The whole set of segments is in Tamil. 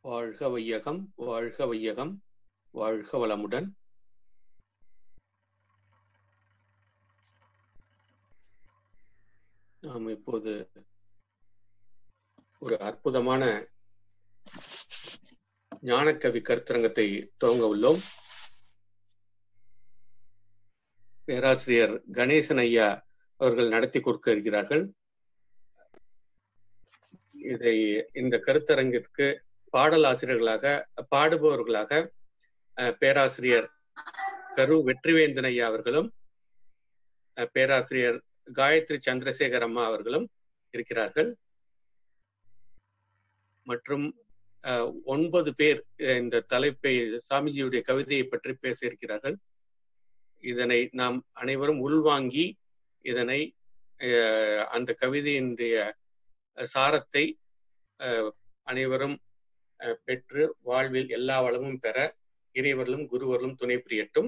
வாழ்க வையகம், வாழ்க வையகம், வாழ்க வளமுடன். நாம் இப்போது ஒரு அற்புதமான ஞானக்கவி கருத்தரங்கத்தை துவங்க உள்ளோம். பேராசிரியர் கணேசன் ஐயா அவர்கள் நடத்தி கொடுக்க இருக்கிறார்கள். இந்த கருத்தரங்கிற்கு பாடலாசிரியர்களாக பாடுபவர்களாக பேராசிரியர் கரு வெற்றிவேந்தன் ஐயா அவர்களும் பேராசிரியர் காயத்ரி சந்திரசேகர் அம்மா அவர்களும் இருக்கிறார்கள். மற்றும் 9 பேர் இந்த தலைப்பை சாமிஜியுடைய கவிதையை பற்றி பேச இருக்கிறார்கள். இதனை நாம் அனைவரும் உள்வாங்கி இதனை அந்த கவிதையினுடைய சாரத்தை அனைவரும் பெற்று வாழ்வில் எல்லா வளமும் பெற இறைவர்களும் குருவர்களும் துணை புரியட்டும்.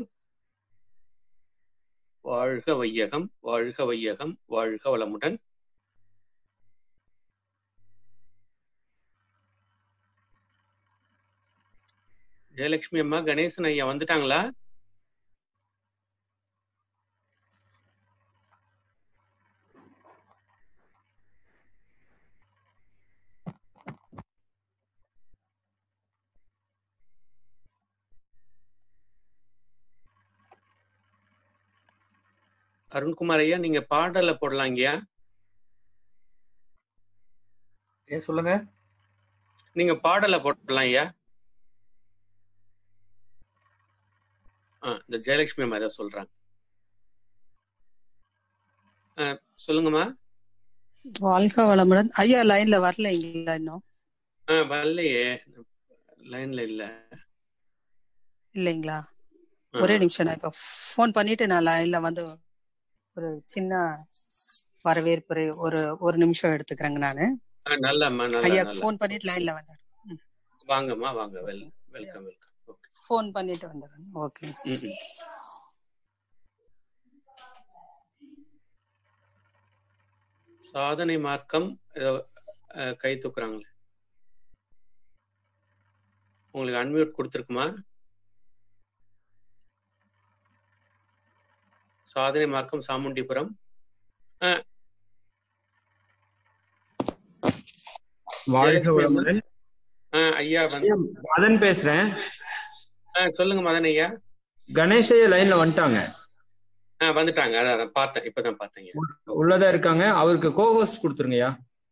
வாழ்க வையகம், வாழ்க வையகம், வாழ்க வளமுடன். ஜெயலட்சுமி அம்மா, கணேசன் ஐயா வந்துட்டாங்களா? அருண்குமார் ஐயா, நீங்க பாடல போடலாங்கய்யா. சொல்லுங்க. நீங்க பாடல போடலாம் ஐயா. இந்த ஜெயலட்சுமி அம்மா ஏதாவது சொல்றாங்க. சொல்லுங்கம்மா. வாழ்க வளமுடன் ஐயா. லைன்ல வரலைங்களா இன்னும்? வரலையே, லைன்ல இல்லைங்களா? ஒரே நிமிஷம், நான் இப்ப போன் பண்ணிட்டு நான் லைன்ல வந்து ஒரு சின்ன வரவேற்புரை ஒரு நிமிஷம் எடுத்துக்கிறேங்க நானு. ஐயா போன் பண்ணிட்டு லைன்ல வந்தாரு. வாங்கம்மா, வாங்க. வெல்கம். போன் பண்ணிட்டு வந்துடுறேன். ஓகே. சாதனை மார்க்கம் கை தூக்குறாங்களே, உங்களுக்கு அன்மியூட் கொடுத்துருக்குமா? சாதனை மார்க்கம் சாமுண்டிபுரம். ஐயா மதன் பேசுறேன். சொல்லுங்க மதன் ஐயா. கணேஷ் ஐயா லைன்ல வந்துட்டாங்க. வந்துட்டாங்க, அதான் பார்த்தேன், இப்பதான் பார்த்தேங்க. உள்ளதா இருக்காங்க. அவருக்கு கோஹோஸ்ட் கொடுத்துருங்கய்யா.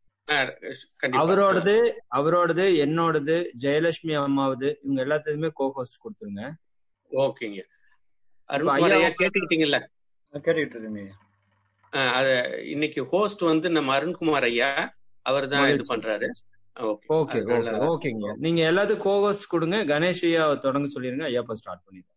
அவரோடது என்னோடது ஜெயலட்சுமி அம்மாவது இவங்க எல்லாத்துக்குமே கோஹோஸ்ட் கொடுத்துருங்க. ஓகேங்க. அருண்குமார் ஐயா கேட்டுக்கிட்டீங்கல்ல? கேட்டுக்கிட்டு இருக்கேங்க. அது இன்னைக்கு ஹோஸ்ட் வந்து நம்ம அருண்குமார் ஐயா, அவர் தான் இது பண்றாரு. ஓகேங்க. நீங்க எல்லாத்துக்கும் கோஹோஸ்ட் கொடுங்க. கணேஷ் ஐயா தொடங்க சொல்லிருங்க. ஐயா இப்ப ஸ்டார்ட் பண்ணிடுறோம்.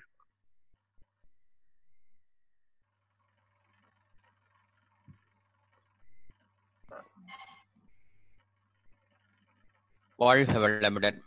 வாழ்க வளமுடன்.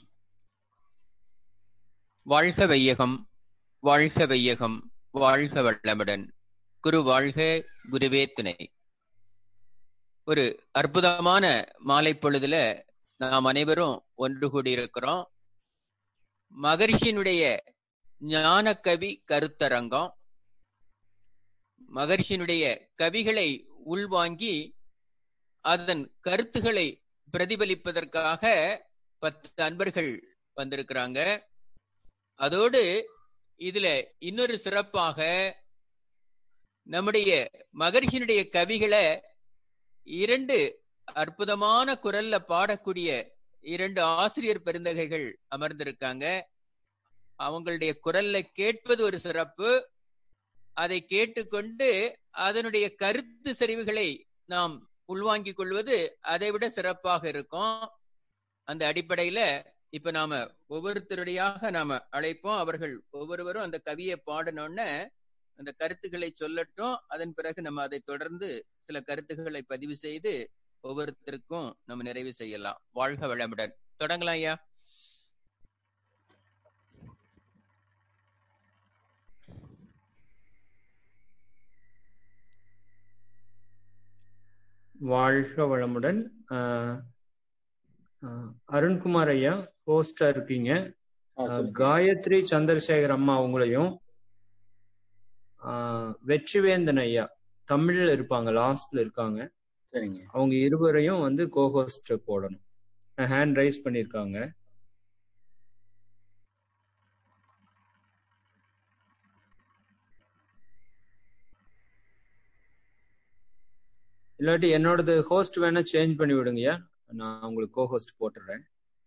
வாழ்க வையகம், வாழ்க வையகம், வாழ்க வளமுடன். குரு வாழ்க, குருவே துணை. ஒரு அற்புதமான மாலை பொழுதுல நாம் அனைவரும் ஒன்று கூடி இருக்கிறோம். மகரிஷியினுடைய ஞானக்கவி கருத்தரங்கம். மகரிஷியினுடைய கவிகளை உள்வாங்கி அதன் கருத்துக்களை பிரதிபலிப்பதற்காக 10 அன்பர்கள் வந்திருக்கிறாங்க. அதோடு இதுல இன்னொரு சிறப்பாக நம்முடைய மகரிஷியினுடைய கவிகளை 2 அற்புதமான குரல்ல பாடக்கூடிய 2 ஆசிரியர் பெருந்தகைகள் அமர்ந்திருக்காங்க. அவங்களுடைய குரல்ல கேட்பது ஒரு சிறப்பு. அதை கேட்டுக்கொண்டு அதனுடைய கருத்து செறிவுகளை நாம் உள்வாங்கிக் கொள்வது அதை விட சிறப்பாக இருக்கும். அந்த அடிப்படையில இப்ப நாம ஒவ்வொருத்தருடையாக நாம அழைப்போம். அவர்கள் ஒவ்வொருவரும் அந்த கவியை பாடணும்னு அந்த கருத்துக்களை சொல்லட்டும். அதன் பிறகு நம்ம அதை தொடர்ந்து சில கருத்துக்களை பதிவு செய்து ஒவ்வொருத்தருக்கும் நம்ம நிறைவு செய்யலாம். வாழ்க வளமுடன். தொடங்கலாம் ஐயா. வாழ்க வளமுடன். அருண்குமார் ஐயா ஹோஸ்டா இருக்கீங்க. காயத்ரி சந்திரசேகர் அம்மா அவங்களையும், வெற்றிவேந்தன் ஐயா தமிழ்ல இருப்பாங்க, லாஸ்ட்ல இருக்காங்க, அவங்க இருவரையும் வந்து கோஹோஸ்ட் போடணும். ஹேண்ட் ரைஸ் பண்ணிருக்காங்க. இல்லாட்டி என்னோடது ஹோஸ்ட் வேணா சேஞ்ச் பண்ணி விடுங்கய்யா, நான் உங்களுக்கு கோஹோஸ்ட் போட்டுறேன்.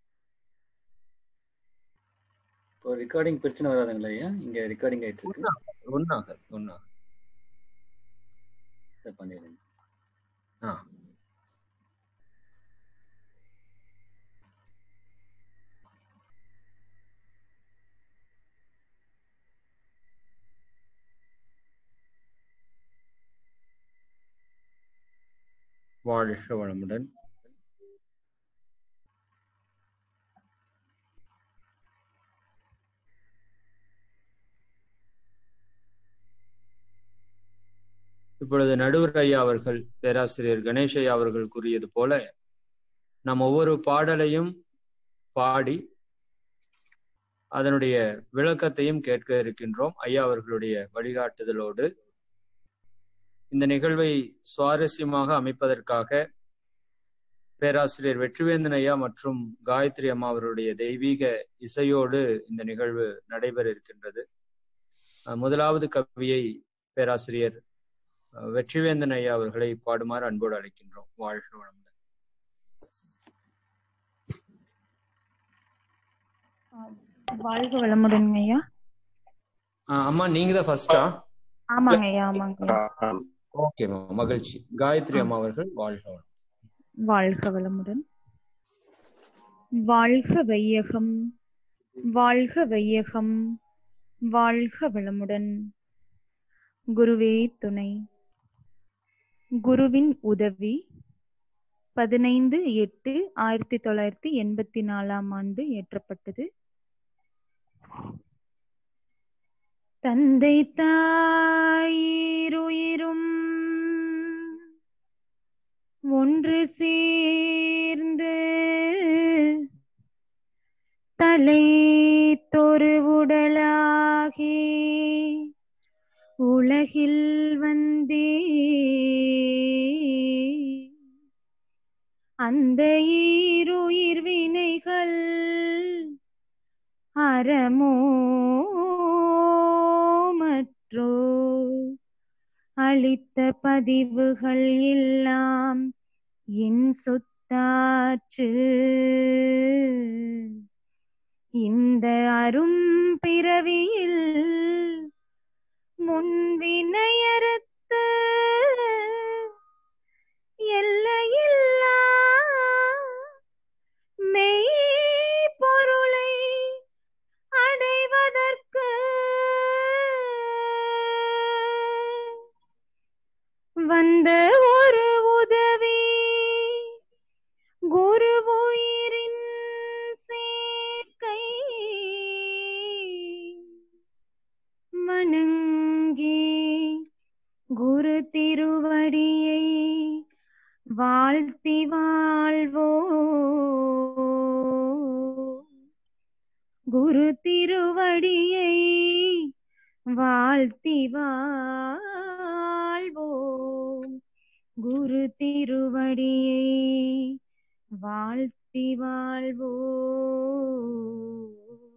இப்போ ரெக்கார்டிங் பிரச்சனை வராதுங்களா ஐயா? இங்க ரெக்கார்டிங் ஆயிட்டு இருக்கு. ஒண்ணாக பண்ணிடுங்க. வாழ்க வளமுடன். இப்பொழுது நடுவர் ஐயா அவர்கள், பேராசிரியர் கணேஷ் ஐயா அவர்கள் கூறியது போல நாம் ஒவ்வொரு பாடலையும் பாடி அதனுடைய விளக்கத்தையும் கேட்க இருக்கின்றோம் ஐயா அவர்களுடைய வழிகாட்டுதலோடு. இந்த நிகழ்வை சுவாரஸ்யமாக அமைப்பதற்காக பேராசிரியர் வெற்றிவேந்தன் ஐயா மற்றும் காயத்ரி அம்மா அவருடைய தெய்வீக இசையோடு இந்த நிகழ்வு நடைபெற இருக்கின்றது. முதலாவது கவியை பேராசிரியர் வெற்றிவேந்தன் ஐயா அவர்களை பாடுமாறு அன்போடு அழைக்கின்றோம். வாழ்க வளமுடன். வாழ்க வளமுடன் ஐயா. அம்மா நீங்க தான் ஃபர்ஸ்டா? ஆமாங்க ஐயா, ஆமாங்க. ஓகே, மகிழ்ச்சி. காயத்ரி அம்மா அவர்கள் வாழ்க வளமுடன். வாழ்க வளமுடன். வாழ்க வையகம், வாழ்க வையகம், வாழ்க வளமுடன். குருவே துணை. குருவின் உதவி 15/8/1984 இயற்றப்பட்டது. தந்தை தாயிருயிரும் ஒன்று சேர்ந்து தலை தொரு உடலாகி உலகில் வந்தே அந்த ஈருயிர் வினைகள் அறமோ மற்றோ அளித்த பதிவுகள் எல்லாம் என் சொத்தாற்று. இந்த அரும் பிறவியில் முன்வினையறுத்து எல்லையில்லா மெய் பொருளை அடைவதற்கு வந்த ஒரு உதவி குரு உயிரின் சேர்க்கை. வணங்கி குரு திருவடியை வாழ்த்தி வாழ்வோ. குரு திருவடியை வாழ்த்தி வாழ்வோம். குரு திருவடியை வாழ்த்தி வாழ்வோம்.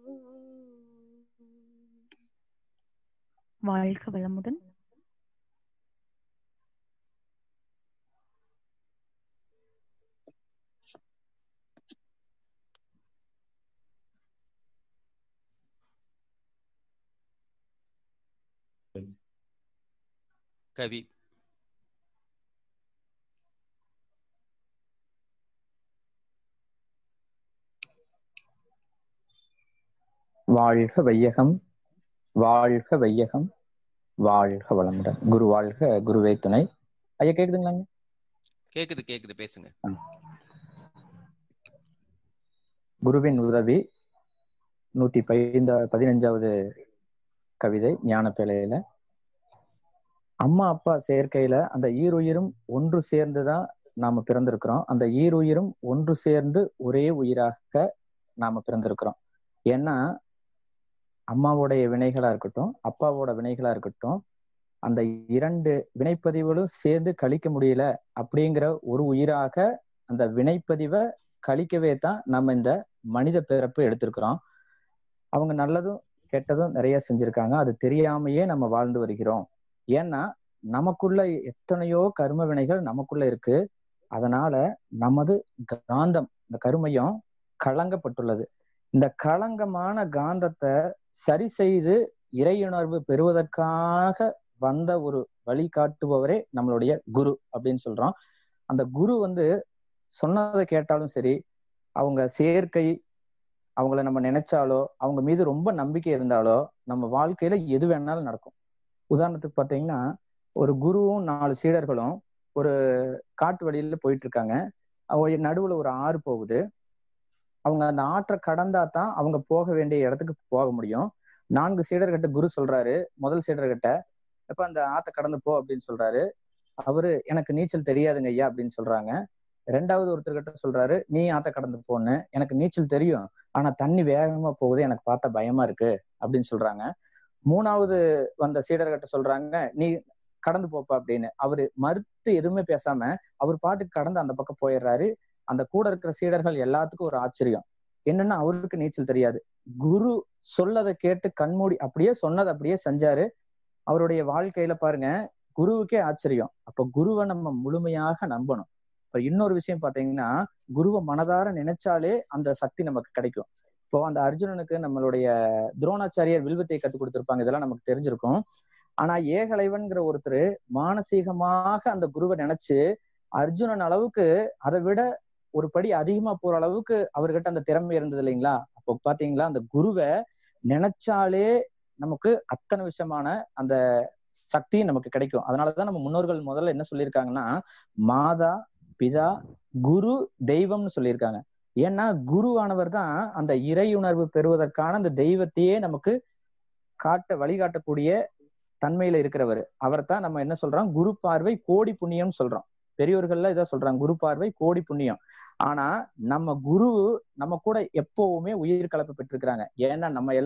வாழ்க வளமுடன். கவி. வாழ்க வையகம், வாழ்க வையகம், வாழ்க வளமுடன். குரு வாழ்க, குருவே துணை. ஐயா கேக்குதுங்களாங்க? கேக்குது, பேசுங்க. குருவின் உதவி 115வது கவிதை ஞானப்பேழையில. அம்மா அப்பா சேர்க்கையில அந்த ஈருயிரும் ஒன்று சேர்ந்துதான் நாம பிறந்திருக்கிறோம். அந்த ஈருயிரும் ஒன்று சேர்ந்து ஒரே உயிராக நாம பிறந்திருக்கிறோம். ஏன்னா அம்மாவோடைய வினைகளா இருக்கட்டும், அப்பாவோட வினைகளா இருக்கட்டும், அந்த 2 வினைப்பதிவுகளும் சேர்ந்து கழிக்க முடியல அப்படிங்கிற ஒரு உயிராக அந்த வினைப்பதிவை கழிக்கவே தான் நம்ம இந்த மனித பிறப்பு எடுத்திருக்கிறோம். அவங்க நல்லதும் கெட்டதும் நிறைய செஞ்சிருக்காங்க, அது தெரியாமையே நம்ம வாழ்ந்து வருகிறோம். ஏன்னா நமக்குள்ள எத்தனையோ கர்ம வினைகள் நமக்குள்ள இருக்கு. அதனால நமது காந்தம், இந்த கருமையம் களங்கப்பட்டுள்ளது. இந்த களங்கமான காந்தத்தை சரி செய்து இறையுணர்வு பெறுவதற்காக வந்த ஒரு வழிகாட்டுபவரே நம்மளுடைய குரு அப்படின்னு சொல்றோம். அந்த குரு சொன்னதை கேட்டாலும் சரி, அவங்க சேர்க்கை, அவங்கள நம்ம நினைச்சாலோ, அவங்க மீது ரொம்ப நம்பிக்கை இருந்தாலோ நம்ம வாழ்க்கையில எது வேணாலும் நடக்கும். உதாரணத்துக்கு பாத்தீங்கன்னா, ஒரு குருவும் 4 சீடர்களும் ஒரு காட்டு வழியில போயிட்டு இருக்காங்க. அவங்க நடுவுல ஒரு ஆறு போகுது. அவங்க அந்த ஆற்றை கடந்தா தான் அவங்க போக வேண்டிய இடத்துக்கு போக முடியும். 4 சீடர்கிட்ட குரு சொல்றாரு, முதல் சீடர்கிட்ட, எப்ப அந்த ஆற்றை கடந்து போ அப்படின்னு சொல்றாரு. அவரு எனக்கு நீச்சல் தெரியாதுங்க ஐயா அப்படின்னு சொல்றாங்க. 2வது ஒருத்தர்கிட்ட சொல்றாரு, நீ ஆத்த கடந்து போன்னு, எனக்கு நீச்சல் தெரியும், ஆனா தண்ணி வேகமா போகுது, எனக்கு பார்த்தா பயமா இருக்கு அப்படின்னு சொல்றாங்க. 3வது வந்த சீடர்கிட்ட சொல்றாங்க, நீ கடந்து போப்பா அப்படின்னு. அவரு மறுத்து எதுவுமே பேசாம அவர் பாட்டுக்கு கடந்து அந்த பக்கம் போயிடுறாரு. அந்த கூட இருக்கிற சீடர்கள் எல்லாத்துக்கும் ஒரு ஆச்சரியம். என்னன்னா, அவருக்கு நீச்சல் தெரியாது. குரு சொல்லதை கேட்டு கண்மூடி அப்படியே சொன்னதை அப்படியே செஞ்சாரு. அவருடைய வாழ்க்கையில பாருங்க, குருவுக்கே ஆச்சரியம். அப்ப குருவை நம்ம முழுமையாக நம்பணும். இப்ப இன்னொரு விஷயம் பாத்தீங்கன்னா, குருவை மனதார நினைச்சாலே அந்த சக்தி நமக்கு கிடைக்கும். இப்போ அந்த அர்ஜுனனுக்கு நம்மளுடைய துரோணாச்சாரியர் வில்வத்தை கற்றுக் கொடுத்திருப்பாங்க, இதெல்லாம் நமக்கு தெரிஞ்சிருக்கும். ஆனா ஏகலைவன்கிற ஒருத்தர் மானசீகமாக அந்த குருவை நினைச்சு அர்ஜுனன் அளவுக்கு அதை விட ஒரு படி அதிகமா போற அளவுக்கு அவர்கிட்ட அந்த திறமை இருந்தது இல்லைங்களா? அப்போ பாத்தீங்களா, அந்த குருவை நினைச்சாலே நமக்கு அத்தனை விஷயமான அந்த சக்தியும் நமக்கு கிடைக்கும். அதனாலதான் நம்ம முன்னோர்கள் முதல்ல என்ன சொல்லியிருக்காங்கன்னா, மாதா பிதா குரு தெய்வம்னு சொல்லியிருக்காங்க. ஏன்னா குருவானவர் தான் அந்த இறையுணர்வு பெறுவதற்கான அந்த தெய்வத்தையே நமக்கு வழிகாட்டக்கூடிய தன்மையில இருக்கிறவர். அவர் தான் நம்ம என்ன சொல்றோம், குரு பார்வை கோடி புண்ணியம் சொல்றோம். பெரியோர்கள்ல இதை சொல்றாங்க, குரு பார்வை கோடி புண்ணியம். ஆனா நம்ம குரு நம்ம கூட எப்பவுமே உயிர் கலப்பு பெற்றிருக்கிறாங்க. ஏன்னா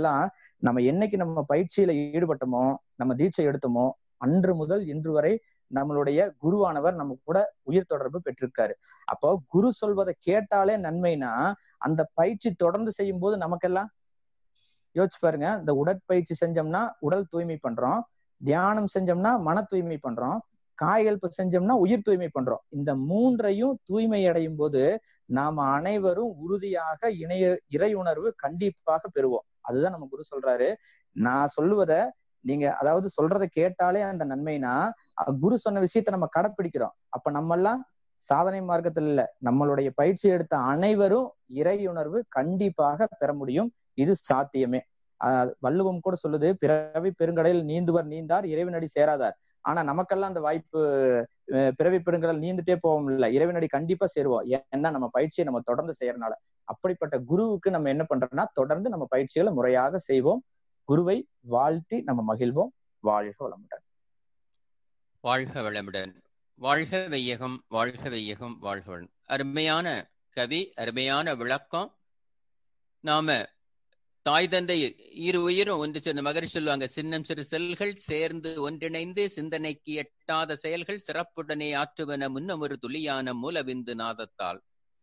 நம்ம என்னைக்கு நம்ம பயிற்சியில ஈடுபட்டோமோ, நம்ம தீட்சை எடுத்தோமோ, அன்று முதல் இன்று வரை நம்மளுடைய குருவானவர் நம்ம கூட உயிர் தொடர்பு பெற்றிருக்காரு. அப்போ குரு சொல்வதை கேட்டாலே நன்மைனா, அந்த பயிற்சி தொடர்ந்து செய்யும் போது நமக்கெல்லாம் யோசிச்சு பாருங்க, இந்த உடற்பயிற்சி செஞ்சோம்னா உடல் தூய்மை பண்றோம், தியானம் செஞ்சோம்னா மன தூய்மை பண்றோம், காய்கல்பு செஞ்சோம்னா உயிர் தூய்மை பண்றோம். இந்த 3ஐயும் தூய்மை அடையும் போது நாம அனைவரும் உறுதியாக இறை உணர்வு கண்டிப்பாக பெறுவோம். அதுதான் நம்ம குரு சொல்றாரு. நான் சொல்லுவத நீங்க அதாவது சொல்றதை கேட்டாலே அந்த நன்மைனா, குரு சொன்ன விஷயத்த நம்ம கடைப்பிடிக்கிறோம். அப்ப நம்ம எல்லாம் சாதனை மார்க்கத்தில் இல்ல, நம்மளுடைய பயிற்சி எடுத்த அனைவரும் இறையுணர்வு கண்டிப்பாக பெற முடியும். இது சாத்தியமே. வள்ளுவம் கூட சொல்லுது, பிறவி பெருங்கடலில் நீந்துவர் நீந்தார், இறைவனடி சேராதார். ஆனா நமக்கெல்லாம் அந்த வாய்ப்பு, பிறவி பெருங்கடல் நீந்துட்டே போவோம் இல்ல, இறைவனடி கண்டிப்பா சேருவோம். ஏன்னா நம்ம பயிற்சியை நம்ம தொடர்ந்து செய்யறதுனால. அப்படிப்பட்ட குருவுக்கு நம்ம என்ன பண்றோம்னா, தொடர்ந்து நம்ம பயிற்சிகளை முறையாக செய்வோம். குருவை வாழ்த்தி நம்ம மகிழ்வோம். வாழ்க வளமுடன். வாழ்க வளமுடன். வாழ்க வையகம், வாழ்க வையகம், வாழ்க வளம். அருமையான கவி, அருமையான விளக்கம். நாம தாய் தந்தை இரு உயிரும் ஒன்று சேர்ந்த மகரிஷி சொல்லுவாங்க, சின்னம் சிறு செல்கள் சேர்ந்து ஒன்றிணைந்து சிந்தனைக்கு எட்டாத செயல்கள் சிறப்புடனே ஆற்றுவன முன்னம் ஒரு துளியான மூலவிந்து நாதத்தால்.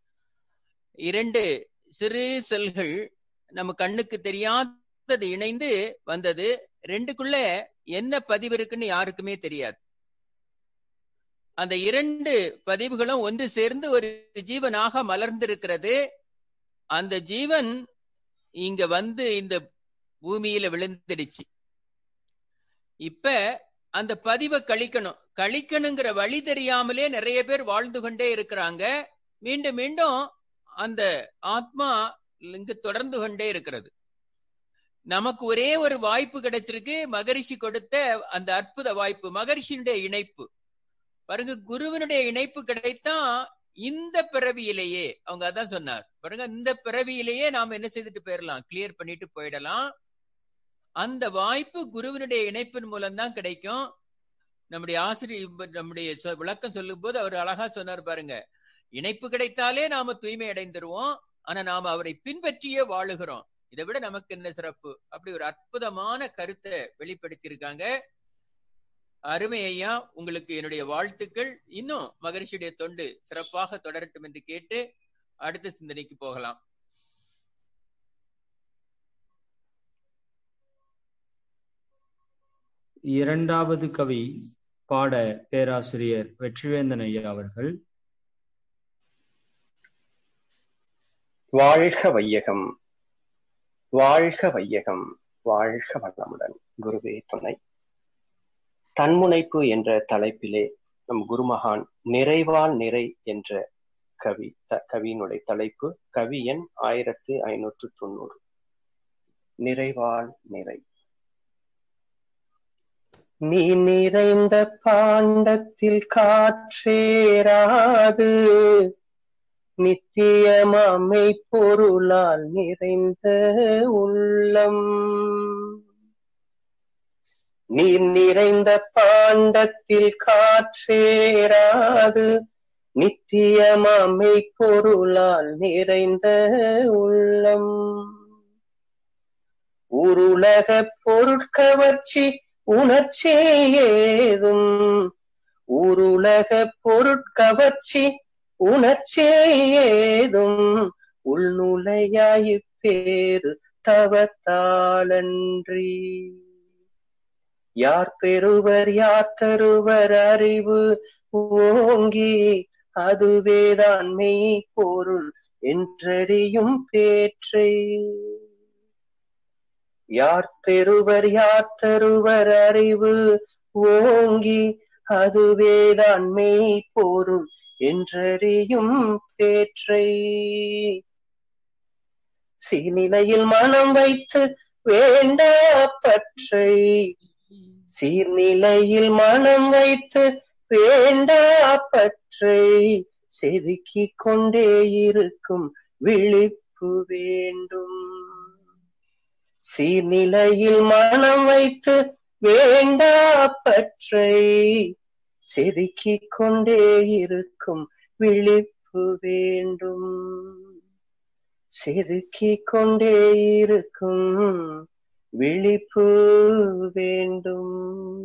2 சிறு செல்கள் நம்ம கண்ணுக்கு தெரியாதது இணைந்து வந்தது. 2க்குள்ள என்ன பதிவு இருக்குன்னு யாருக்குமே தெரியாது. அந்த 2 பதிவுகளும் ஒன்று சேர்ந்து ஒரு ஜீவனாக மலர்ந்திருக்கிறது. அந்த ஜீவன் இங்க வந்து இந்த பூமியில விழுந்துடுச்சு. இப்ப அந்த பதிவை கழிக்கணுங்கிற வழி தெரியாமலே நிறைய பேர் வாழ்ந்து கொண்டே இருக்கிறாங்க. மீண்டும் மீண்டும் அந்த ஆத்மா இங்கு தொடர்ந்து கொண்டே இருக்கிறது. நமக்கு ஒரே ஒரு வாய்ப்பு கிடைச்சிருக்கு, மகரிஷி கொடுத்த அந்த அற்புத வாய்ப்பு, மகரிஷியுடைய இணைப்பு. பாருங்க, குருவனுடைய இணைப்பு கிடைத்தா இந்த பிறவியிலேயே, அவங்க அதான் சொன்னார் பாருங்க, இந்த பிறவியிலேயே நாம என்ன செய்துட்டு போயிடலாம், கிளியர் பண்ணிட்டு போயிடலாம். அந்த வாய்ப்பு குருவனுடைய இணைப்பின் மூலம் தான் கிடைக்கும். நம்முடைய ஆசிரியர் நம்முடைய விளக்கம் சொல்லும் போது அவர் அழகா சொன்னார் பாருங்க, இணைப்பு கிடைத்தாலே நாம தூய்மை அடைந்துருவோம், ஆனா நாம அவரை பின்பற்றியே வாழுகிறோம், இதை விட நமக்கு என்ன சிறப்பு? அப்படி ஒரு அற்புதமான கருத்தை வெளிப்படுத்தி இருக்காங்க. அருமை ஐயா, உங்களுக்கு என்னுடைய வாழ்த்துக்கள். இன்னும் மகரிஷியுடைய தொண்டு சிறப்பாக தொடரட்டும் என்று கேட்டு அடுத்த சிந்தனைக்கு போகலாம். இரண்டாவது கவி பாட பேராசிரியர் வெற்றிவேந்தன் ஐயா அவர்கள். வாழ்க வையகம், வாழ்க வையகம், வாழ்க வளமுடன், குருவே துணை. தன்முனைப்பு என்ற தலைப்பிலே நம் குருமகான் நிறைவால் நிறை என்ற கவியினுடைய தலைப்பு, கவி எண் 1590. நிறைவால் நிறை. நீ நிறைந்த பாண்டத்தில் காற்றேராது, நித்தியமாமை பொருளால் நிறைந்த உள்ளம். நீர் நிறைந்த பாண்டத்தில் காற்றேராது, நித்தியமாமை பொருளால் நிறைந்த உள்ளம். உருளக பொருட்கவர்ச்சி உணர்ச்சி ஏதும், உருளக பொருட்கவர்ச்சி உணர்ச்சி ஏதும், உள்நுழையாயிப்பேறு தவத்தாலன்றி. யார் பெறுவர் யார் தருவர் அறிவு ஓங்கி, அதுவேதான் மெய் பொருள் என்றறியும் பேற்றை. யார் பெறுவர் யார் தருவர் அறிவு ஓங்கி, அதுவேதான் மெய் பொருள் என்றறியும் பேற்றை. சீர்நிலையில் மனம் வைத்து வேண்டா பற்றை, சீர்நிலையில் மனம் வைத்து வேண்டா பற்றை, செதுக்கிக் கொண்டே இருக்கும் விழிப்பு வேண்டும். சீர்நிலையில் மனம் வைத்து வேண்டா பற்றை, செதுக்கிக் கொண்டே இருக்கும் விழிப்பு வேண்டும். செதுக்கிக் கொண்டே இருக்கும் விழிப்பு வேண்டும்.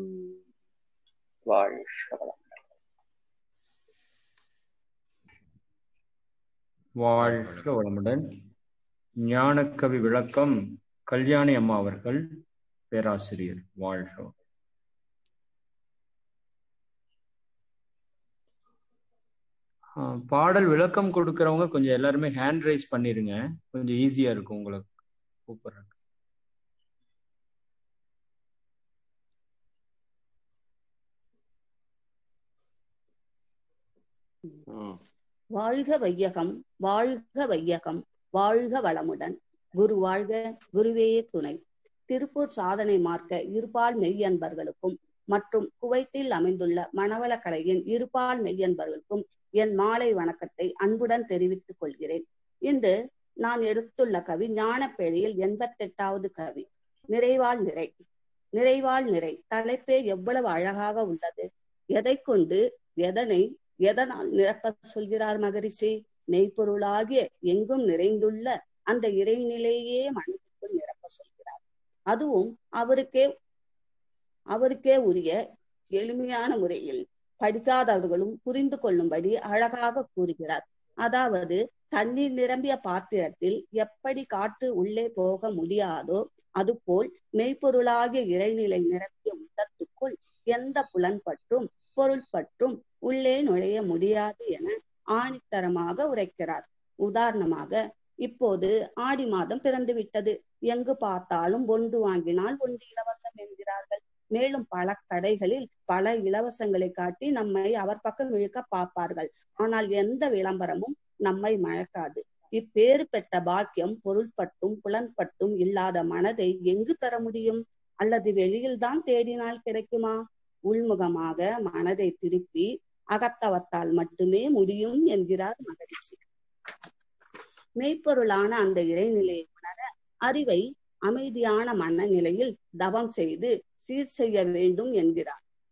வாழ்க வளமுடன். வாழ்க வளமுடன். ஞானக்கவி விளக்கம் கல்யாணி அம்மா அவர்கள், பேராசிரியர். வாழ்க. பாடல் விளக்கம் கொடுக்கறவங்க கொஞ்சம் எல்லாருமே ஹேண்ட் ரைஸ் பண்ணிருங்க, கொஞ்சம் ஈஸியா இருக்கும் உங்களுக்கு கூப்பிடுறேன். வாழ்க வையகம், வாழ்க வையகம், வாழ்க வளமுடன். குரு வாழ்க, குருவே துணை. திருப்பூர் சாதனை மார்க்க இருபால் மெய்யன்பர்களுக்கும் மற்றும் குவைத்தில் அமைந்துள்ள மணவளக்கலையின் இருபால் மெய்யன்பர்களுக்கும் என் மாலை வணக்கத்தை அன்புடன் தெரிவித்துக் கொள்கிறேன். இன்று நான் எடுத்துள்ள கவி ஞானப்பேழையில் 88வது கவி, நிறைவால் நிறை. நிறைவால் நிறை தலைப்பே எவ்வளவு அழகாக உள்ளது. எதை கொண்டு எதனால் நிரப்ப சொல்கிறார் மகரிஷி? மெய்ப்பொருளாகிய எங்கும் நிறைந்துள்ள அந்த இறைநிலையே மனதிற்குள் நிரப்ப சொல்கிறார். அதுவும் அவருக்கே உரிய எளிமையான முறையில் படிக்காதவர்களும் புரிந்து கொள்ளும்படி அழகாக கூறுகிறார். அதாவது, தண்ணீர் நிரம்பிய பாத்திரத்தில் எப்படி காற்று உள்ளே போக முடியாதோ அதுபோல் மெய்ப்பொருளாகிய இறைநிலை நிரம்பிய உள்ளத்துக்குள் எந்த புலன்பற்றும் பொருள்பற்றும் உள்ளே நுழைய முடியாது என ஆணித்தரமாக உரைக்கிறார். உதாரணமாக, இப்போது ஆடி மாதம் பிறந்து விட்டது. எங்கு பார்த்தாலும் ஒன்று வாங்கினால் ஒன்று இலவசம் என்கிறார்கள். மேலும் பல கடைகளில் பல இலவசங்களை காட்டி நம்மை அவர் பக்கம் இழுக்க பார்ப்பார்கள். ஆனால் எந்த விளம்பரமும் நம்மை மயக்காது. இப்பேறு பெற்ற பாக்கியம் பொருள்பட்டும் புலன்பட்டும் இல்லாத மனதை எங்கு பெற முடியும்? அல்லது வெளியில் தான் தேடினால் கிடைக்குமா? உள்முகமாக மனதை திருப்பி அகத்தவத்தால் மட்டுமே முடியும் என்கிறார் மகரிஷி. மெய்ப்பொருளான அந்த இறைநிலையை உணர அறிவை அமைதியான மனநிலையில் தவம் செய்து சீர் செய்ய வேண்டும் என்கிறார்.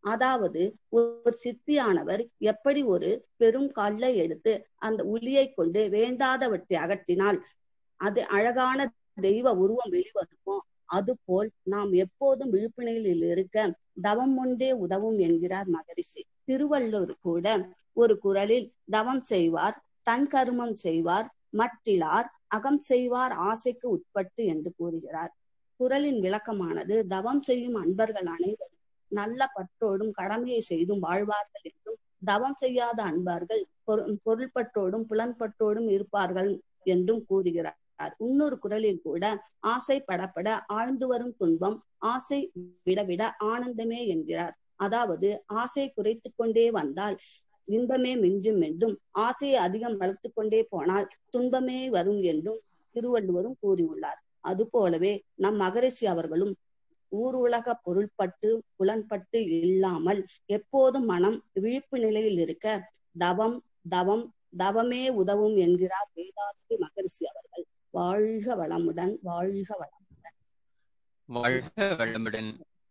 அதாவது ஒரு சிற்பியானவர் எப்படி ஒரு பெரும் கல்லை எடுத்து அந்த உளியை கொண்டு வேண்டாதவற்றை அகற்றினால் அது அழகான தெய்வ உருவம் வெளிவருமோ அதுபோல் நாம் எப்போதும் விழிப்புணர்வில் இருக்க தவம் ஒன்றே உதவும் என்கிறார் மகரிஷி. திருவள்ளுவர் கூட ஒரு குறளில் தவம் செய்வார் தன் கருமம் செய்வார் மற்றிலார் அகம் செய்வார் ஆசைக்கு உட்பட்டு என்று கூறுகிறார். குறளின் விளக்கமானது தவம் செய்யும் அன்பர்கள் அனைவரும் நல்ல பற்றோடும் கடமையை செய்தும் வாழ்வார்கள் என்றும், தவம் செய்யாத அன்பர்கள் பொருள்பற்றோடும் புலன்பற்றோடும் இருப்பார்கள் என்றும் கூறுகிறார். இன்னொரு குறளில் கூட ஆசை படப்பட ஆழ்ந்து வரும் துன்பம் ஆசை விடவிட ஆனந்தமே என்கிறார். அதாவது ஆசை குறைத்து கொண்டே வந்தால் இன்பமே மிஞ்சும் என்றும், ஆசையை அதிகம் வளர்த்து கொண்டே போனால் துன்பமே வரும் என்றும் திருவள்ளுவரும் கூறியுள்ளார். அதுபோலவே நம் மகரிஷி அவர்களும் ஊர் உலக பொருள்பட்டு புலன்பட்டு இல்லாமல் எப்போதும் மனம் விழிப்பு நிலையில் இருக்க தவம் தவம் தவமே உதவும் என்கிறார் வேதாத்ரி மகரிஷி அவர்கள். வாழ்க வளமுடன், வாழ்க வளமுடன், வாழ்க வளமுடன்.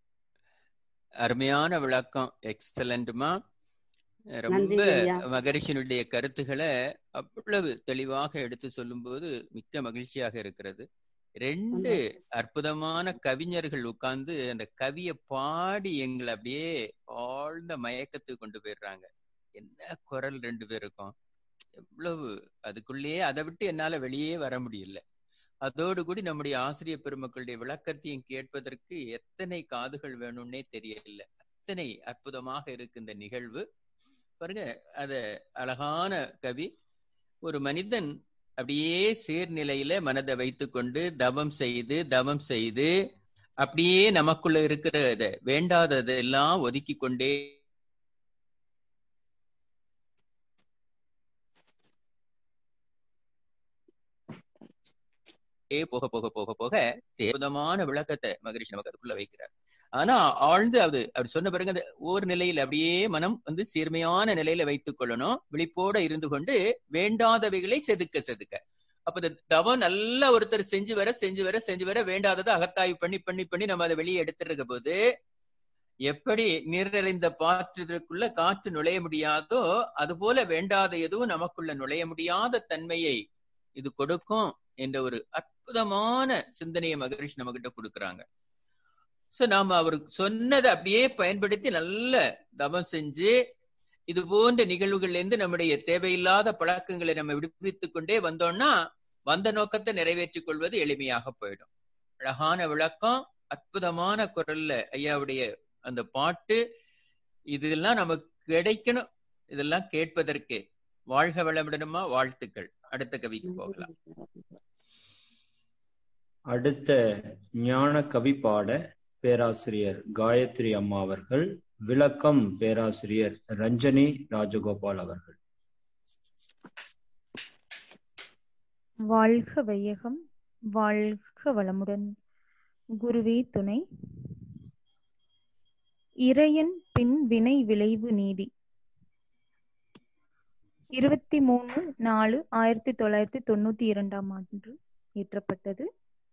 அருமையான விளக்கம், எக்ஸலண்ட்மா. ரொம்ப மகரிஷினுடைய கருத்துக்களை அவ்வளவு தெளிவாக எடுத்து சொல்லும் போது மிக்க மகிழ்ச்சியாக இருக்கிறது. 2 அற்புதமான கவிஞர்கள் உட்கார்ந்து அந்த கவியை பாடி எங்களை அப்படியே ஆழ்ந்த மயக்கத்துக்கு கொண்டு போயிடுறாங்க. என்ன குரல் 2 பேருக்கும், எவ்வளவு அதுக்குள்ளேயே அதை விட்டு என்னால வெளியே வர முடியல. அதோடு கூடி நம்முடைய ஆசிரியர் பெருமக்களுடைய விளக்கத்தையும் கேட்பதற்கு எத்தனை காதுகள் வேணும்னே தெரியல. அத்தனை அற்புதமாக இருக்கு இந்த நிகழ்வு. பாருங்க, அத அழகான கவி. ஒரு மனிதன் அப்படியே சீர்நிலையில மனதை வைத்து கொண்டு தவம் செய்து அப்படியே நமக்குள்ள இருக்கிற வேண்டாததெல்லாம் ஒதுக்கி கொண்டே போக போக போக போக தேவதமான விளக்கத்தை மகரிஷி நமக்கு அதுக்குள்ள வைக்கிறார். ஆனா ஆழ்ந்து அவர் சொன்ன பிறகு அந்த ஒரு நிலையில அப்படியே மனம் சீர்மையான நிலையில வைத்துக் கொள்ளணும். விழிப்போட இருந்து கொண்டு வேண்டாதவைகளை செதுக்க அப்ப இந்த தவம் நல்லா ஒருத்தர் செஞ்சு வர வேண்டாததை அகத்தாய்வு பண்ணி நம்ம அதை வெளியே எடுத்துருக்க போது எப்படி நீர் நிறைந்த பாற்றத்திற்குள்ள காற்று நுழைய முடியாதோ அது போல வேண்டாத எதுவும் நமக்குள்ள நுழைய முடியாத தன்மையை இது கொடுக்கும் என்ற ஒரு அற்புதமான சிந்தனையை மகரிஷி நம்ம கிட்ட கொடுக்குறாங்க. சோ நாம அவருக்கு சொன்னதை அப்படியே பயன்படுத்தி நல்ல தவம் செஞ்சு இது போன்ற நிகழ்வுகள்ல இருந்து நம்முடைய தேவையில்லாத பழக்கங்களை நம்ம விடுவித்துக் கொண்டே வந்தோம்னா வந்த நோக்கத்தை நிறைவேற்றிக் கொள்வது எளிமையாக போயிடும். அழகான விளக்கம், அற்புதமான குரல்ல ஐயாவுடைய அந்த பாட்டு, இதெல்லாம் நமக்கு கிடைக்கணும். இதெல்லாம் கேட்பதற்கு வாழ்க வளமுடனுமா. வாழ்த்துக்கள். அடுத்த கவிக்கு போகலாம். அடுத்த ஞான கவி பாட பேராசிரியர் காயத்ரி அம்மா அவர்கள். விளக்கம் பேராசிரியர் ரஞ்சனி ராஜகோபால் அவர்கள். வாழ்க வையகம், வாழ்க வளமுடன். குருவே துணை. இறையன் பின் வினை விளைவு நீதி 23/4/1992 இயற்றப்பட்டது.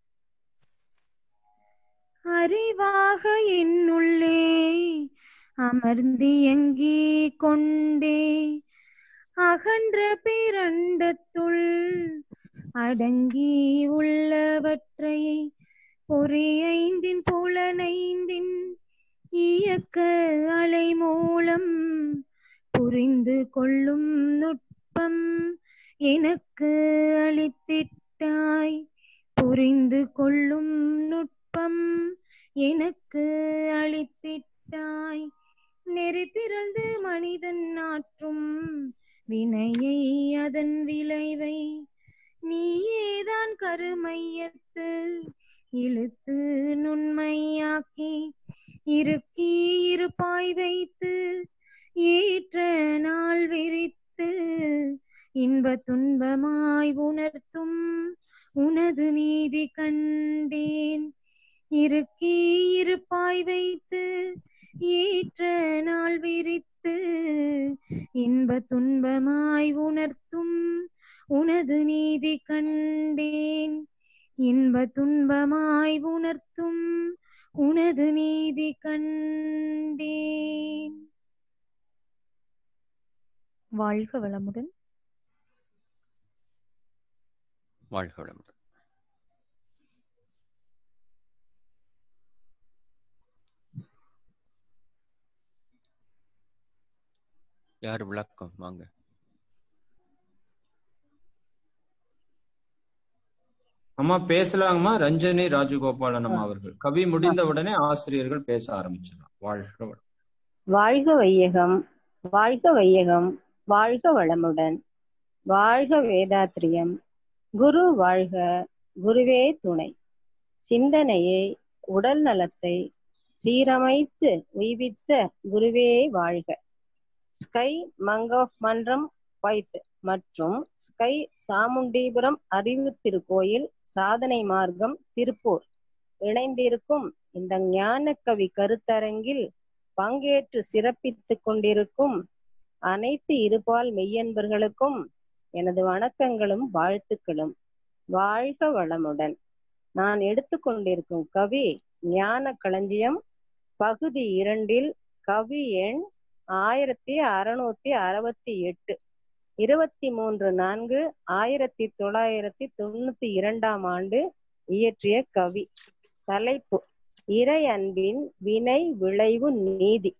அறிவாக என்னுள்ளே அமர்ந்தியங்கி கொண்டே அகன்ற பிரண்டத்துள் அடங்கி உள்ளவற்றை பொறியைந்தின் புலனைந்தின் இயக்க அலை மூலம் புரிந்து கொள்ளும் நுட்பம் எனக்கு அளித்திட்டாய். புரிந்து கொள்ளும் நுட்பம் எனக்கு அளித்திட்டாய். நெறி பிறந்து மனிதன் ஆற்றும் வினையை அதன் விளைவை நீயேதான் கருமையத்து இழுத்து நுண்மையாக்கி இருக்கி இருப்பாய் வைத்து ஏற்ற நாள் விரித்து இன்ப துன்பமாய் உணர்த்தும் உனது நீதி கண்டேன். இருக்கி இருப்பாய் வைத்து ஏற்ற நாள் விரித்து இன்ப துன்பமாய் உணர்த்தும் உனது நீதி கண்டேன். இன்ப துன்பமாய் உணர்த்தும் உனது நீதி கண்டேன். வாழ்க வளமுடன். வாழ்க வளமுடன். யார் விளக்கம்? வாங்க. அம்மா பேசலாங்கம்மா. ரஞ்சனி ராஜகோபாலன் அம்மா அவர்கள். கவி முடிந்த உடனே ஆசிரியர்கள் பேச ஆரம்பிச்சிடலாம். வாழ்க வளம். வாழ்க வையகம், வாழ்க வையகம், வாழ்க வளமுடன், வாழ்க வேதாத்ரியம். குரு வாழ்க, குருவே துணை. சிந்தனையை உடல் நலத்தை சீரமைத்து உய்வித்த குருவே வாழ்க. ஸ்கை மங்க் ஆஃப் மன்றம் வைத் மற்றும் ஸ்கை சாமுண்டீபுரம் அறிவு திருக்கோயில் சாதனை மார்க்கம் திருப்பூர் இணைந்திருக்கும் இந்த ஞான கவி கருத்தரங்கில் பங்கேற்று சிறப்பித்துக் கொண்டிருக்கும் அனைத்து இருபால் மெய்யன்பர்களுக்கும் எனது வணக்கங்களும் வாழ்த்துக்களும். வாழ்க வளமுடன். நான் எடுத்துக்கொண்டிருக்கும் கவி ஞான களஞ்சியம் பகுதி 2 கவி எண் 1668, 23/4/1992 இயற்றிய கவி. தலைப்பு இறை அன்பின் வினை விளைவு நீதி.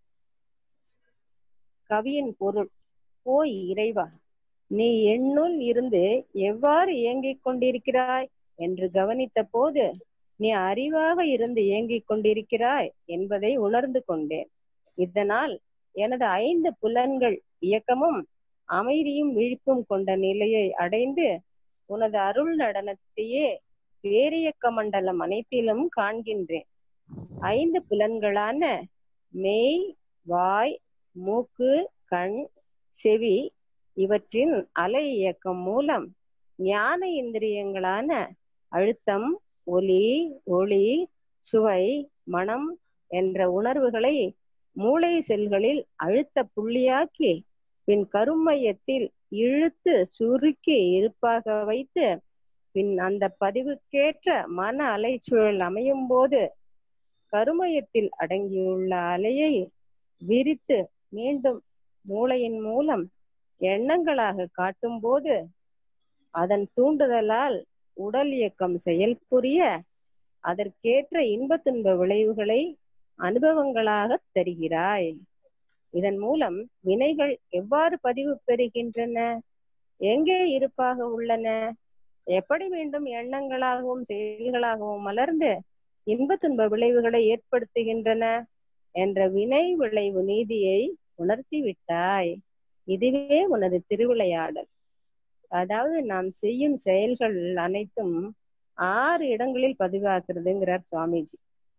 கவியின் பொருள்: ஓ இறைவா, நீ என்னுள் இருந்து எவ்வாறு இயங்கிக் கொண்டிருக்கிறாய் என்று கவனித்த போது நீ அறிவாக இருந்து இயங்கிக் கொண்டிருக்கிறாய் என்பதை உணர்ந்து கொண்டேன். இதனால் எனது 5 புலன்கள் இயக்கமும் அமைதியும் விழிப்பும் கொண்ட நிலையை அடைந்து உனது அருள் நடனத்தையே பேரியக்க மண்டலம் அனைத்திலும் காண்கின்றேன். 5 புலன்களான மெய், வாய், மூக்கு, கண், செவி இவற்றின் அலை இயக்கம் மூலம் ஞான இந்திரியங்களான அழுத்தம், ஒலி, ஒளி, சுவை, மனம் என்ற உணர்வுகளை மூளை செல்களில் அழுத்த புள்ளியாக்கி பின் கருமையத்தில் இழுத்து சுருக்கி இருப்பாக வைத்து பின் அந்த பதிவுக்கேற்ற மன அலைச்சூழல் அமையும் போது கருமையத்தில் அடங்கியுள்ள அலையை விரித்து மீண்டும் மூளையின் மூலம் எண்ணங்களாக காட்டும் போது அதன் தூண்டுதலால் உடல் இயக்கம் செயல்புரிய அதற்கேற்ற இன்ப துன்ப விளைவுகளை அனுபவங்களாக தருகிறாய். இதன் மூலம் வினைகள் எவ்வாறு பதிவு பெறுகின்றன, எங்கே இருப்பாக உள்ளன, எப்படி மீண்டும் எண்ணங்களாகவும் செயல்களாகவும் மலர்ந்து இன்ப துன்ப விளைவுகளை ஏற்படுத்துகின்றன என்ற வினை விளைவு நீதியை உணர்த்தி விட்டாய். இதுவே உனது திருவிளையாடல். அதாவது நாம் செய்யும் செயல்கள் அனைத்தும் 6 இடங்களில் பதிவாகிறதுங்கிறார் சுவாமிஜி.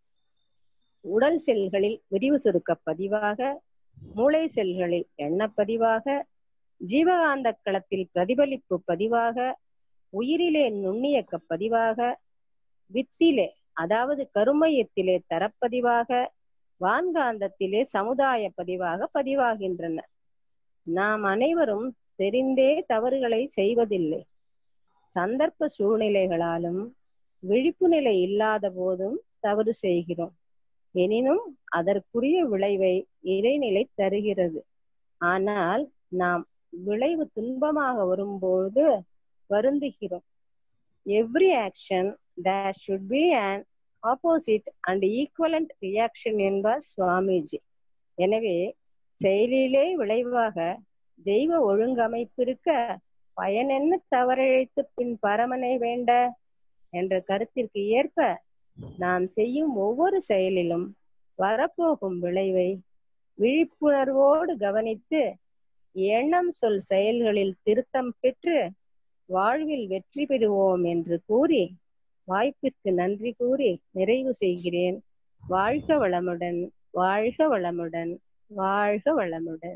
உடல் செல்களில் விரிவு சுருக்க பதிவாக, மூளை செல்களில் எண்ணப்பதிவாக, ஜீவகாந்த களத்தில் பிரதிபலிப்பு பதிவாக, உயிரிலே நுண்ணியக்க பதிவாக, வித்திலே அதாவது கருமையத்திலே தரப்பதிவாக, வான்காந்தத்திலே சமுதாய பதிவாக பதிவாகின்றன. நாம் அனைவரும் தெரிந்தே தவறுகளை செய்வதில்லை. சந்தர்ப்ப சூழ்நிலைகளாலும் விழிப்பு நிலை இல்லாத போதும் தவறு செய்கிறோம். எனினும் அதற்குரிய விளைவை இறைநிலை தருகிறது. ஆனால் நாம் விளைவு துன்பமாக வரும்போது வருந்துகிறோம். Every action there should be an opposite and equivalent reaction என்பார் சுவாமிஜி. எனவே செயலிலே விளைவாக தெய்வ ஒழுங்கமைப்பிருக்க பயனென்ன தவறிழைத்து பின் பரமனை வேண்ட என்ற கருத்திற்கு ஏற்ப நாம் செய்யும் ஒவ்வொரு செயலிலும் வரப்போகும் விளைவை விழிப்புணர்வோடு கவனித்து எண்ணம் சொல் செயல்களில் திருத்தம் பெற்று வாழ்வில் வெற்றி பெறுவோம் என்று கூறி வாய்ப்பிற்கு நன்றி கூறி நிறைவு செய்கிறேன். வாழ்க வளமுடன், வாழ்க வளமுடன், வாழ்க வளமுடன்.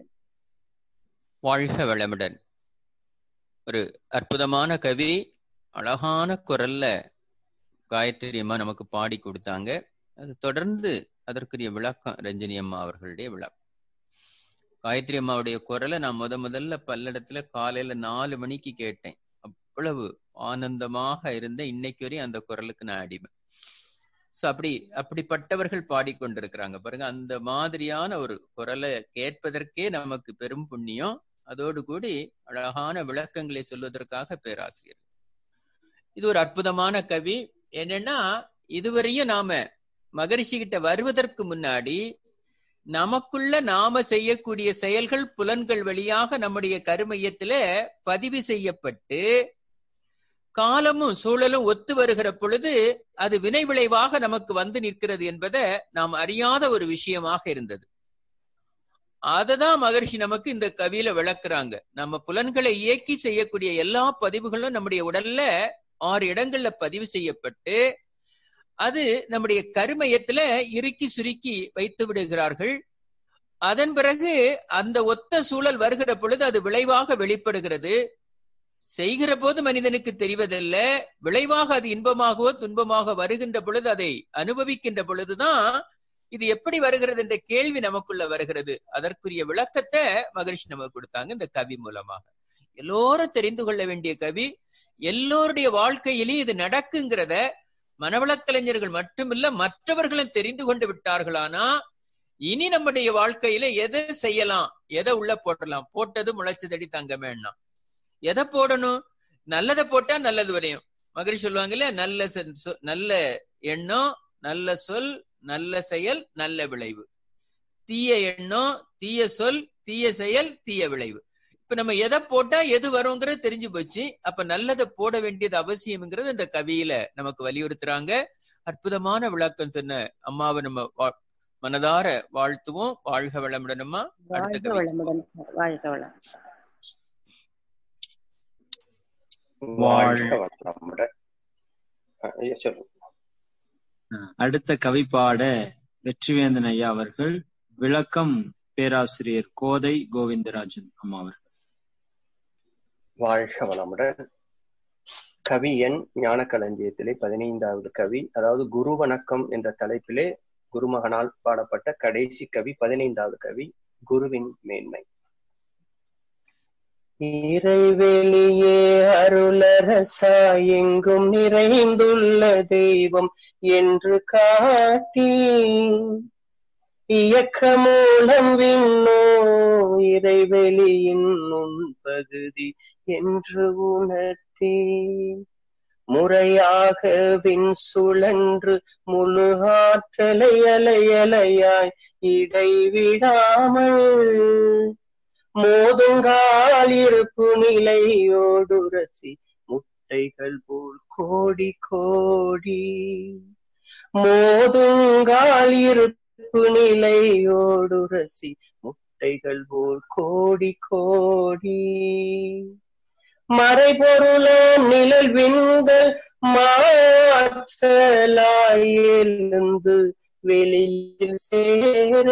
வாழ்க வளமுடன். ஒரு அற்புதமான கவி, அழகான குரல்ல காயத்ரி அம்மா நமக்கு பாடி கொடுத்தாங்க. அது தொடர்ந்து அதற்குரிய விளக்கம் ரஞ்சனி அம்மா அவர்களுடைய விளக்கம். காயத்ரி அம்மாவுடைய குரலை நான் முதல்ல பல்லடத்துல காலையில 4 மணிக்கு கேட்டேன். அவ்வளவு ஆனந்தமாக இருந்த. இன்னைக்கு வரையும் அந்த குரலுக்கு நான் அடிமை. அப்படிப்பட்டவர்கள் பாடிக்கொண்டிருக்கிறாங்க பாருங்க. அந்த மாதிரியான ஒரு குரலை கேட்பதற்கே நமக்கு பெரும் புண்ணியம். அதோடு கூடி அழகான விளக்கங்களை சொல்வதற்காக பேராசிரியர். இது ஒரு அற்புதமான கவி. என்னன்னா, இதுவரையும் நாம மகரிஷி கிட்ட வருவதற்கு முன்னாடி நமக்குள்ள நாம செய்யக்கூடிய செயல்கள் புலன்கள் வழியாக நம்முடைய கருமையத்துல பதிவு செய்யப்பட்டு காலமும் சூழலும் ஒத்து வருகிற பொழுது அது வினை விளைவாக நமக்கு வந்து நிற்கிறது என்பதை நாம் அறியாத ஒரு விஷயமாக இருந்தது. அததான் மகரிஷி நமக்கு இந்த கவியில விளக்குறாங்க. நம்ம புலன்களை இயக்கி செய்யக்கூடிய எல்லா பதிவுகளும் நம்முடைய உடல்ல 6 இடங்கள்ல பதிவு செய்யப்பட்டு அது நம்முடைய கருமையத்துல இறுக்கி சுருக்கி வைத்து விடுகிறார்கள். அதன் பிறகு அந்த ஒத்த சூழல் வருகிற பொழுது அது விளைவாக வெளிப்படுகிறது. செய்கிற போது மனிதனுக்கு தெரிவதில்லை, விளைவாக அது இன்பமாகவோ துன்பமாக வருகின்ற பொழுது அதை அனுபவிக்கின்ற பொழுதுதான் இது எப்படி வருகிறது என்ற கேள்வி நமக்குள்ள வருகிறது. அதற்குரிய விளக்கத்தை மகரிஷி நமக்கு கொடுத்தாங்க இந்த கவி மூலமாக. எல்லோரும் தெரிந்து கொள்ள வேண்டிய கவி. எல்லோருடைய வாழ்க்கையிலேயும் இது நடக்குங்கிறத மனவளக்கலைஞர்கள் மட்டுமில்ல மற்றவர்களும் தெரிந்து கொண்டு விட்டார்களானா இனி நம்முடைய வாழ்க்கையில எதை செய்யலாம், எதை உள்ள போடலாம். போட்டது முளைச்சதடி தங்கமேன்னா எதை போடணும்? நல்லதை போட்டா நல்லது வரையும். மகரிஷி சொல்லுவாங்கல்ல, நல்ல எண்ணம், நல்ல சொல், நல்ல செயல், நல்ல விளைவு. தீய எண்ணம், தீய சொல், தீய செயல், தீய விளைவு. இப்ப நம்ம எதை போட்டா எது வருங்கிறது தெரிஞ்சு போச்சு. அப்ப நல்லதை போட வேண்டியது அவசியம்ங்கிறது இந்த கவியில நமக்கு வலியுறுத்துறாங்க. அற்புதமான விளக்கம் சொன்ன அம்மாவை நம்ம மனதார வாழ்த்துவோம். வாழ்க வளமுடனுமா. அடுத்த கவி. வாழ்க வளம். அடுத்த கவிப்பாட வெற்றிவேந்தன் ஐயா அவர்கள். விளக்கம் பேராசிரியர் கோதை கோவிந்தராஜன் அம்மா அவர்கள். வாழ்க வளமுடன். கவி எண் ஞானக்களஞ்சியத்திலே 15வது கவி, அதாவது குரு வணக்கம் என்ற தலைப்பிலே குருமகனால் பாடப்பட்ட கடைசி கவி 15வது கவி, குருவின் மேன்மை. இறைவெளியே அருளரசா எங்கும் நிறைந்துள்ள தெய்வம் என்று காட்டி இயக்க மூலம் விண்ணோ இறைவெளியின் நுண்பகுதி என்று உணர்த்தி முறையாக விண் சுழன்று முழு ஆற்றலை அலையலையாய் இடைவிடாமல் மோதுங்கால் இருப்பு நிலையோடு ரசி முட்டைகள் போல் கோடி கோடி மோதுங்கால் இருப்பு நிலையோடு ரசி முட்டைகள் போல் கோடி கோடி மறைபொருள நிழல் விண்கள் மாற்றலாய் எழுந்து வெளியில் சேர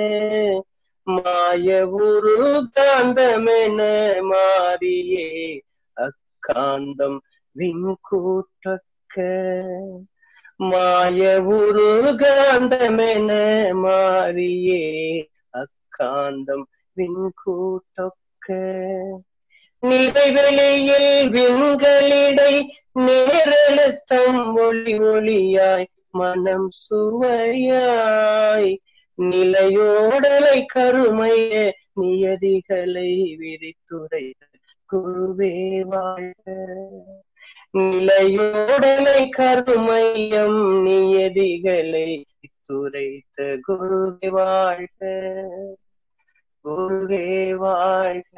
மாய உரு காந்தமென மாறியே அக்காந்தம் விண்கூட்டக்க மாய உரு காந்தமென மாறியே அக்காந்தம் விண்கூட்டக்க நிறைவெளியில் விண்களிடை நேரழுத்தம் ஒளி ஒளியாய் மனம் சுவையாய் நிலையோடலை கருமைய நியதிகளை விரித்துரை குருவே வாழ்க நிலையோடலை கருமையம் நியதிகளை துரைத்த குருவே வாழ்க குருவே வாழ்க.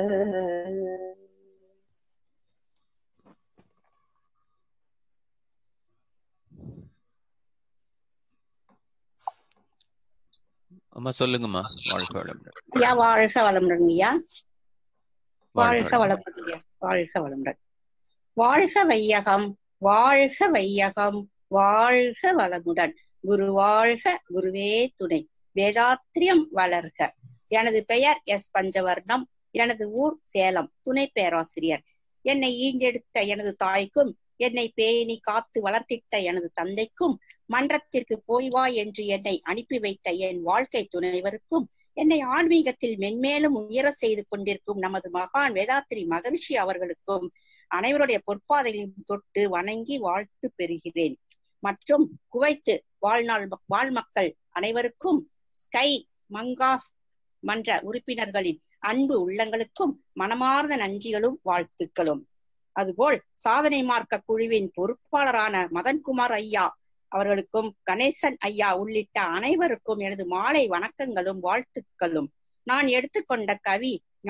அம்மா சொல்லுங்கம்மா. வாழ்க வளமுடன் ஐயா. வாழ்க வளமுடன் ஐயா. வாழ்க வளமுடன் ஐயா. வாழ்க வளமுடன். வாழ்க வையகம், வாழ்க வையகம், வாழ்க வளமுடன். குரு வாழ்க, குருவே துணை. வேதாத்திரியம் வளர்க. எனது பெயர் எஸ் பஞ்சவர்ணம். எனது ஊர் சேலம். துணை பேராசிரியர். என்னை ஈண்டெடுத்த எனது தாய்க்கும், என்னை பேணி காத்து வளர்த்திட்ட எனது தந்தைக்கும், மன்றத்திற்கு போய் வா என்று என்னை அனுப்பி வைத்த என் வாழ்க்கை துணைவருக்கும், என்னை ஆன்மீகத்தில் மென்மேலும் உயர செய்து கொண்டிருக்கும் நமது மகான் வேதாத்திரி மகரிஷி அவர்களுக்கும் அனைவருடைய பொற்பாதைகளையும் தொட்டு வணங்கி வாழ்த்து பெறுகிறேன். மற்றும் குவைத்து வாழ் மக்கள் அனைவருக்கும், ஸ்கை மங்காஃப் மன்ற உறுப்பினர்களின் அன்பு உள்ளங்களுக்கும் மனமார்ந்த நன்றிகளும் வாழ்த்துக்களும். அதுபோல் சாதனை மார்க்க குழுவின் பொறுப்பாளரான மதன்குமார் ஐயா அவர்களுக்கும், கணேசன் ஐயா உள்ளிட்ட அனைவருக்கும் எனது மாலை வணக்கங்களும் வாழ்த்துக்களும். நான் எடுத்துக்கொண்ட கவி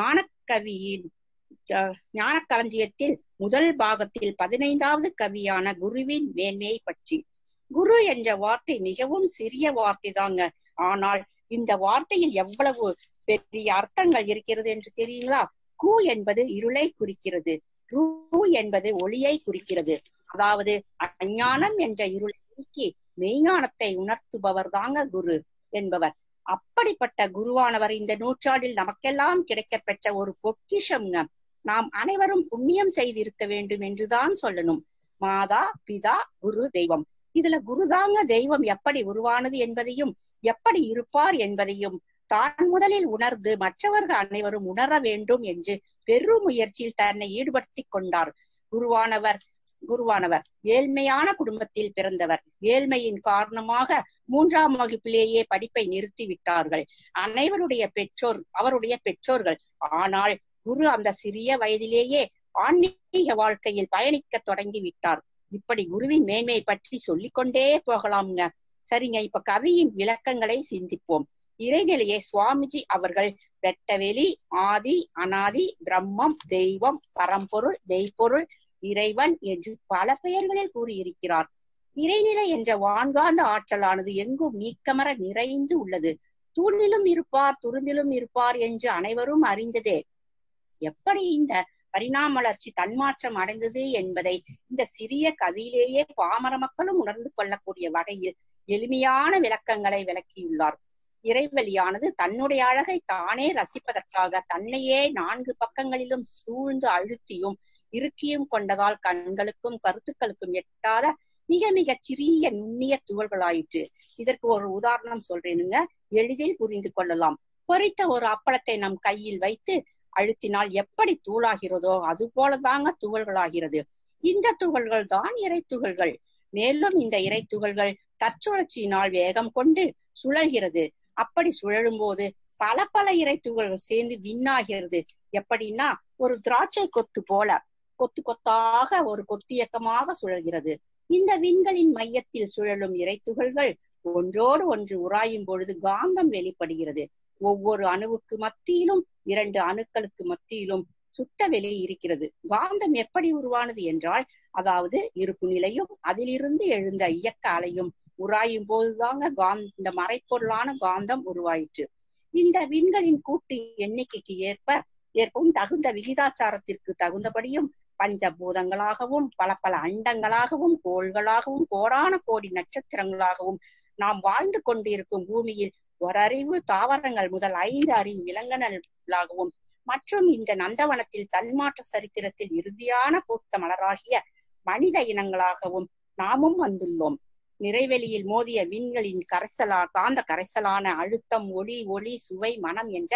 ஞானக்களஞ்சியத்தில் முதல் பாகத்தில் 15வது கவியான குருவின் மேன்மையை பற்றி. குரு என்ற வார்த்தை மிகவும் சிறிய வார்த்தை தாங்க. ஆனால் இந்த வார்த்தையில் எவ்வளவு பெரிய அர்த்தங்கள் இருக்கிறது என்று தெரியுங்களா? கு என்பது இருளை குறிக்கிறது, ரு என்பது ஒளியை குறிக்கிறது. அதாவது அஞ்ஞானம் என்ற இருளை நீக்கி மெய்ஞானத்தை உணர்த்துபவர் தாங்க குரு என்பவர். அப்படிப்பட்ட குருவானவர் இந்த நூற்றாண்டில் நமக்கெல்லாம் கிடைக்க பெற்ற ஒரு பொக்கிஷம்ங்க. நாம் அனைவரும் புண்ணியம் செய்திருக்க வேண்டும் என்றுதான் சொல்லணும். மாதா பிதா குரு தெய்வம். இதுல குருதாங்க தெய்வம் எப்படி உருவானது என்பதையும் எப்படி இருப்பார் என்பதையும் தான் முதலில் உணர்ந்து மற்றவர்கள் அனைவரும் உணர வேண்டும் என்று பெரும் முயற்சியில் தன்னை ஈடுபடுத்தி கொண்டார். குருவானவர் ஏழ்மையான குடும்பத்தில் பிறந்தவர். ஏழ்மையின் காரணமாக 3ஆம் வகுப்பிலேயே படிப்பை நிறுத்தி விட்டார்கள் அவருடைய பெற்றோர்கள். ஆனால் குரு அந்த சிறிய வயதிலேயே ஆன்மீக வாழ்க்கையில் பயணிக்க தொடங்கி விட்டார். இப்படி குருவின் மேன்மையை பற்றி சொல்லிக்கொண்டே போகலாம்ங்க. சரிங்க, இப்ப கவியின் விளக்கங்களை சிந்திப்போம். இறைநிலையை சுவாமிஜி அவர்கள் வெட்டவெளி, ஆதி, அனாதி, பிரம்மம், தெய்வம், பரம்பொருள், மெய்ப்பொருள், இறைவன் என்று பல பெயர்களில் கூறியிருக்கிறார். இறைநிலை என்ற வான்காந்த ஆற்றலானது எங்கும் நீக்கமர நிறைந்து உள்ளது. தூணிலும் இருப்பார், துரும்பிலும் இருப்பார் என்று அனைவரும் அறிந்ததே. எப்படி இந்த பரிணாம வளர்ச்சி தன்மாற்றம் அடைந்தது என்பதை இந்த சிறிய கவியிலேயே பாமர மக்களும் உணர்ந்து கொள்ளக்கூடிய வகையில் எளிமையான விளக்கங்களை விளக்கியுள்ளார். இறைவெளியானது தன்னுடைய அழகை தானே ரசிப்பதற்காக தன்னையே 4 பக்கங்களிலும் சூழ்ந்து அழுத்தியும் இறுக்கியும் கொண்டதால் கண்களுக்கும் கருத்துக்களுக்கும் எட்டாத மிக மிக சிறிய நுண்ணிய துகள்களாயிற்று. இதற்கு ஒரு உதாரணம் சொல்றேனுங்க, எளிதில் புரிந்து கொள்ளலாம். பொரித்த ஒரு அப்பளத்தை நம் கையில் வைத்து அழுத்தினால் எப்படி தூளாகிறதோ அது போலதாங்க துகள்களாகிறது. இந்த துகள்கள் தான் இறை துகள்கள். மேலும் இந்த இறை துகள்கள் தற்சுழற்சியினால் வேகம் கொண்டு சுழல்கிறது. அப்படி சுழலும் போது பல பல இறை துகள்கள் சேர்ந்து விண்ணாகிறது. எப்படின்னா, ஒரு திராட்சை கொத்து போல கொத்து கொத்தாக ஒரு கொத்தியக்கமாக சுழல்கிறது. இந்த விண்களின் மையத்தில் சுழலும் இறை துகள்கள் ஒன்றோடு ஒன்று உராயும் பொழுது காந்தம் வெளிப்படுகிறது. ஒவ்வொரு அணுவுக்கு மத்தியிலும் 2 அணுக்களுக்கு மத்தியிலும் சுத்த வெளி இருக்கிறது. காந்தம் எப்படி உருவானது என்றால், அதாவது இருப்பு நிலையும் அதிலிருந்து எழுந்த இயக்க அலையும் உராயும் போதுதாங்க இந்த மறைப்பொருளான காந்தம் உருவாயிற்று. இந்த விண்களின் கூட்டு எண்ணிக்கைக்கு ஏற்பவும் தகுந்த விகிதாச்சாரத்திற்கு தகுந்தபடியும் பஞ்சபூதங்களாகவும் பல பல அண்டங்களாகவும் கோள்களாகவும் கோடான கோடி நட்சத்திரங்களாகவும் நாம் வாழ்ந்து கொண்டிருக்கும் பூமியில் ஓரறிவு தாவரங்கள் முதல் 5 அறிவு விலங்கினங்களாகவும் மற்றும் இந்த நந்தவனத்தில் தன்மாற்ற சரித்திரத்தில் இறுதியான பூத்த மலராகிய மனித இனங்களாகவும் நாமும் வந்துள்ளோம். நிறைவெளியில் மோதிய விண்களின் காந்த கரைசலான அழுத்தம், ஒளி, சுவை, மனம் என்ற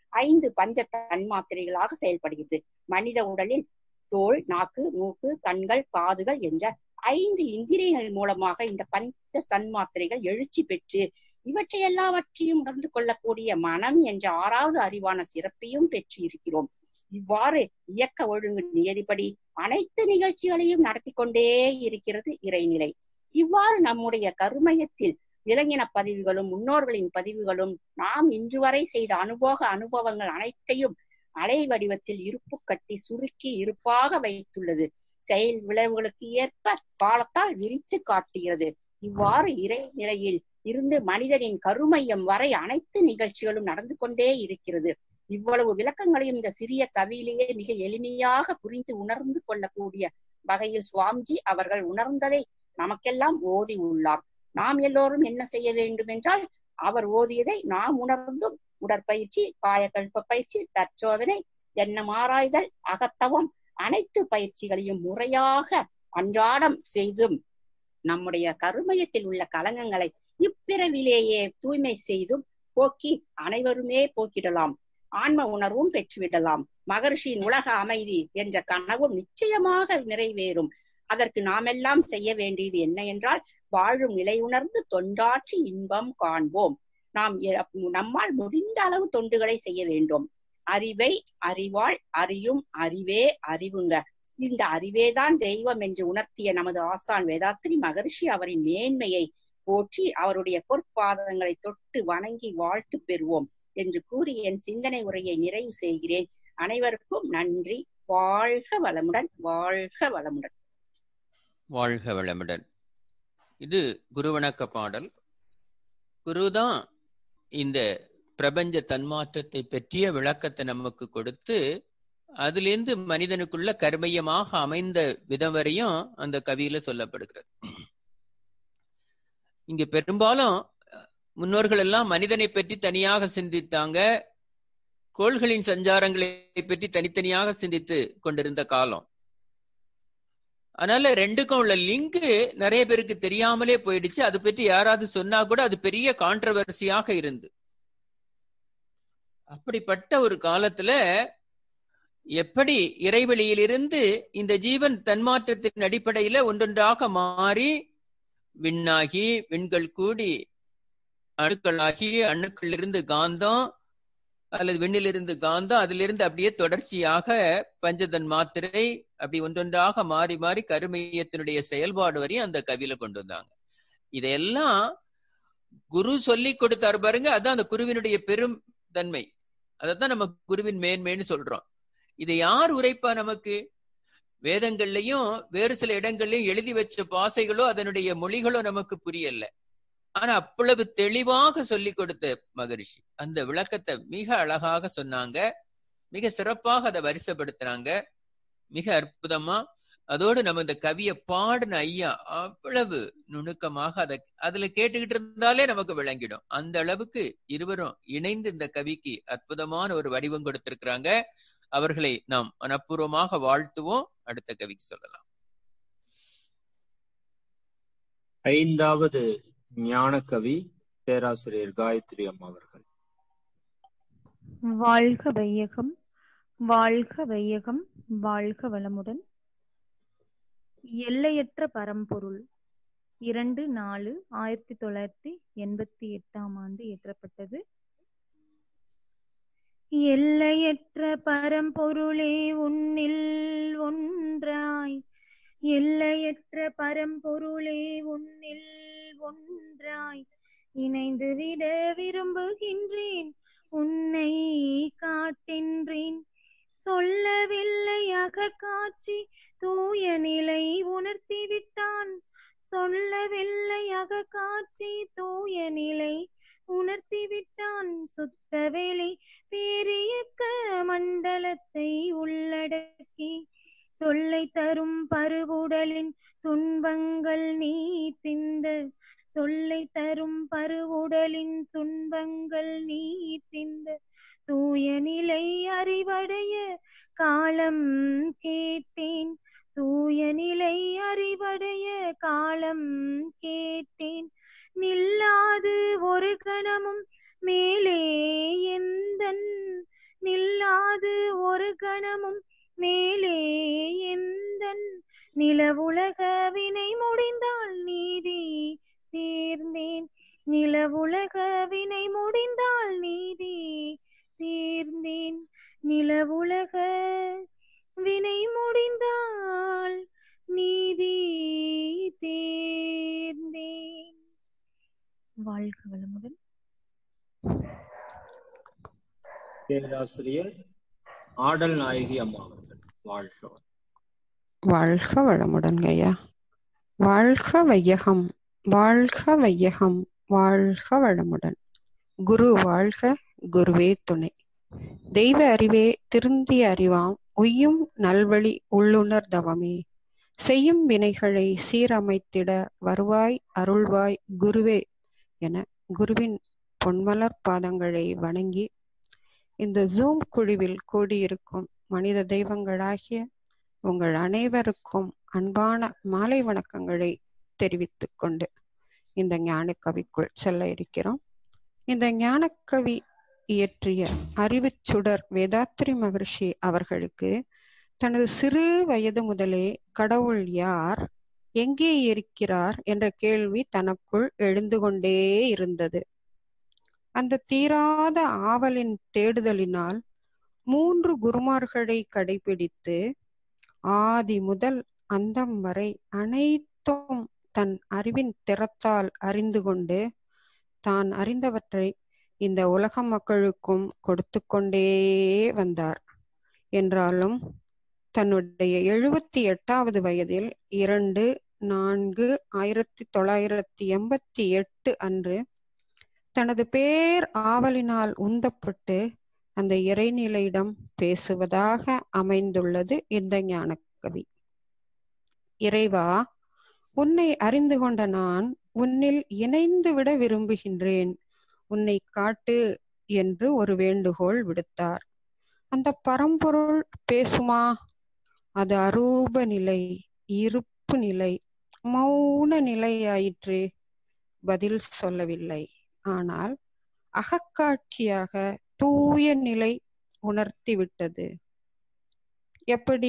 5 பஞ்ச தன்மாத்திரைகளாக செயல்படுகிறது. மனித உடலில் தோல், நாக்கு, மூக்கு, கண்கள், காதுகள் என்ற 5 இந்திரியங்கள் மூலமாக இந்த பஞ்ச தன்மாத்திரைகள் எழுச்சி பெற்று இவற்றை எல்லாவற்றையும் உணர்ந்து கொள்ளக்கூடிய மனம் என்ற 6வது அறிவான சிறப்பையும் பெற்று இருக்கிறோம். இவ்வாறு இயக்க ஒழுங்கு நியதிப்படி அனைத்து நிகழ்ச்சிகளையும் நடத்தி கொண்டே இருக்கிறது இறைநிலை. இவ்வாறு நம்முடைய கருமையத்தில் விலங்கின பதிவுகளும் முன்னோர்களின் பதிவுகளும் நாம் இன்று வரை செய்த அனுபவங்கள் அனைத்தையும் அலை வடிவத்தில் இருப்பு கட்டி சுருக்கி இருப்பாக வைத்துள்ளது. செயல் விளைவுகளுக்கு ஏற்ப காலத்தால் விரித்து காட்டுகிறது. இவ்வாறு இறைநிலையில் இருந்து மனிதனின் கருமையம் வரை அனைத்து நிகழ்ச்சிகளும் நடந்து கொண்டே இருக்கிறது. இவ்வளவு விளக்கங்களையும் இந்த சிறிய கவியிலேயே மிக எளிமையாக புரிந்து உணர்ந்து கொள்ளக்கூடிய வகையில் சுவாமிஜி அவர்கள் உணர்ந்ததை நமக்கெல்லாம் ஓதி உள்ளார். நாம் எல்லோரும் என்ன செய்ய வேண்டும் என்றால், அவர் ஓதியதை நாம் உணர்ந்தும் உடற்பயிற்சி, காயக்கல்ப பயிற்சி, தற்சோதனை, எண்ணம் ஆராய்தல், அகத்தவம் அனைத்து பயிற்சிகளையும் முறையாக அன்றாடம் செய்தும் நம்முடைய கருமையத்தில் உள்ள கலங்கங்களை இப்பிறவிலேயே தூய்மை செய்தும் போக்கி அனைவருமே போக்கிடலாம். ஆன்ம உணர்வும் பெற்றுவிடலாம். மகர்ஷியின் உலக அமைதி என்ற கனவும் நிச்சயமாக நிறைவேறும். அதற்கு நாமெல்லாம் செய்ய வேண்டியது என்ன என்றால் வாழும் நிலை உணர்ந்து தொண்டாற்றி இன்பம் காண்போம். நம்மால் முடிந்த அளவு தொண்டுகளை செய்ய வேண்டும். அறிவை அறிவாள் அறியும் அறிவே அறிவுங்க. இந்த அறிவேதான் தெய்வம் என்று உணர்த்திய நமது ஆசான் வேதாத்ரி மகரிஷி அவரின் மேன்மையை போற்றி அவருடைய பொற்பாதங்களை தொட்டு வணங்கி வாழ்த்து பெறுவோம் என்று கூறி என் சிந்தனை உரையை நிறைவு செய்கிறேன். அனைவருக்கும் நன்றி. வாழ்க வளமுடன், வாழ்க வளமுடன், வாழ்க வளமுடன். இது குருவணக்க பாடல். குருதான் இந்த பிரபஞ்ச தன்மாற்றத்தை பற்றிய விளக்கத்தை நமக்கு கொடுத்து அதிலிருந்து மனிதனுக்குள்ள கர்மயமாக அமைந்த விதம் வரையும் அந்த கவியில சொல்லப்படுகிறது. இங்க பெரும்பாலும் முன்னோர்கள் எல்லாம் மனிதனை பற்றி தனியாக சிந்தித்தாங்க, கோள்களின் சஞ்சாரங்களை பற்றி தனித்தனியாக சிந்தித்து கொண்டிருந்த காலம். அதனால ரெண்டுக்கும் உள்ள லிங்க் நிறைய பேருக்கு தெரியாமலே போயிடுச்சு. அது பற்றி யாராவது சொன்னா கூட அது பெரிய கான்ட்ரவர்சியாக இருந்து, அப்படிப்பட்ட ஒரு காலத்துல எப்படி இறைவெளியிலிருந்து இந்த ஜீவன் தன்மாற்றத்தின் அடிப்படையில ஒன்றொன்றாக மாறி விண்ணாகி, விண்கள் கூடி அணுக்களாகி, அணுக்களிலிருந்து காந்தம் அல்லது விண்ணிலிருந்து காந்தம், அதிலிருந்து அப்படியே தொடர்ச்சியாக பஞ்சதன் மாத்திரை அப்படி ஒன்றொன்றாக மாறி மாறி கருமையத்தினுடைய செயல்பாடு வரையும் அந்த கவியில கொண்டு வந்தாங்க. இதையெல்லாம் குரு சொல்லி கொடுத்தாரு பாருங்க. அதான் அந்த குருவினுடைய பெரும் தன்மை. அதைத்தான் நம்ம குருவின் மேன்மைன்னு சொல்றோம். இதை யார் உரைப்பா? நமக்கு வேதங்கள்லயும் வேறு சில இடங்கள்லயும் எழுதி வச்ச பாசைகளோ அதனுடைய மொழிகளோ நமக்கு புரியல. ஆனா அவ்வளவு தெளிவாக சொல்லி கொடுத்த மகரிஷி அந்த விளக்கத்தை மிக அழகாக சொன்னாங்க. மிக சிறப்பாக அதை வரிசைப்படுத்தினாங்க, மிக அற்புதமா. அதோடு நம்ம இந்த கவியை பாடின ஐயா அவ்வளவு நுணுக்கமாக அதுல கேட்டுக்கிட்டு இருந்தாலே நமக்கு விளங்கிடும். அந்த அளவுக்கு இருவரும் இணைந்து இந்த கவிக்கு அற்புதமான ஒரு வடிவம் கொடுத்திருக்கிறாங்க. அவர்களை நாம் மனப்பூர்வமாக வாழ்த்துவோம். அடுத்த கவிக்கு சொல்லலாம். ஐந்தாவது ஞான கவி பேராசிரியர் காயத்ரி அம்மா அவர்கள். வாழ்க வையகம், வாழ்க வையகம், வாழ்க வளமுடன். எல்லையற்ற பரம்பொருள் 2/4/1988 இயற்றப்பட்டது. எல்லையற்ற பரம்பொருளே உன்னில் ஒன்றாய், எல்லையற்ற பரம்பொருளே உன்னில் ஒன்றாய் இணைந்து விட விரும்புகின்றேன், உன்னை காட்டென்றேன். சொல்லவில்லை அகக்காட்சி தூய நிலை உணர்த்தி விட்டான், சொல்லவில்லை அகக்காட்சி தூய நிலை உணர்த்தி விட்டான். சுத்தவெளி பேரியக்க மண்டலத்தை உள்ளடக்கி தொல்லை தரும் பருவுடலின் துன்பங்கள் நீ திந்த, தொல்லை தரும் பருவுடலின் துன்பங்கள் நீ திந்த. தூய நிலை அறிவடைய காலம் கேட்டேன், தூய நிலை அறிவடைய காலம் கேட்டேன். நில்லாது ஒரு கணமும் மேலே எந்தன், நில்லாது ஒரு கணமும் மேலே எந்தன். நிலவுலக வினை முடிந்தால் நீதி தீர்ந்தேன், நிலவுலக வினை முடிந்தால் நீதி தீர்ந்தேன். நிலவுலக வினை முடிந்தால் நீதி தீர்ந்தேன். வாழ்க வளமுடன். பேராசிரியர் ஆடல் நாயகி அம்மா அவர்கள். வாழ்க வாழ்க வளமுடன் ஐயா. வாழ்க வையகம், வாழ்க வையகம், வாழ்க வளமுடன். குரு வாழ்க, குருவே துணை. தெய்வ அறிவே திருந்திய அறிவாம், உய்யும் நல்வழி உள்ளுணர் தவமே. செய்யும் வினைகளை சீரமைத்திட வருவாய் அருள்வாய் குருவே என குருவின் பொன்மலர் பாதங்களை வணங்கி இந்த ஜூம் குழுவில் கூடியிருக்கும் மனித தெய்வங்களாகிய உங்கள் அனைவருக்கும் அன்பான மாலை வணக்கங்களை தெரிவித்துக் கொண்டு இந்த ஞானக்கவிக்குள் செல்ல இருக்கிறோம். இந்த ஞானக்கவி இயற்றிய அறிவுச்சுடர் வேதாத்ரி மகரிஷி அவர்களுக்கு தனது சிறு வயது முதலே கடவுள் யார், எங்கே இருக்கிறார் என்ற கேள்வி தனக்குள் எழுந்து கொண்டே இருந்தது. அந்த தீராத ஆவலின் தேடுதலினால் 3 குருமார்களை கடைபிடித்து ஆதி முதல் அந்தம் வரை அனைத்தும் தன் அறிவின் திறத்தால் அறிந்து கொண்டு தான் அறிந்தவற்றை இந்த உலக மக்களுக்கும் கொடுத்து கொண்டே வந்தார். என்றாலும் தன்னுடைய 78வது வயதில் 2/4/1988 அன்று தனது பேர் ஆவலினால் உந்தப்பட்டு அந்த இறைநிலையிடம் பேசுவதாக அமைந்துள்ளது இந்த ஞானக்கவி. இறைவா, உன்னை அறிந்து கொண்ட நான் உன்னில் இணைந்து விட விரும்புகின்றேன், உன்னை காட்டு என்று ஒரு வேண்டுகோள் விடுத்தார். அந்த பரம்பொருள் பேசுமா? அது அரூப நிலை, இருப்பு நிலை, மௌன நிலையாயிற்று. பதில் சொல்லவில்லை. ஆனால் அகக்காட்சியாக தூய நிலை உணர்த்திவிட்டது. எப்படி?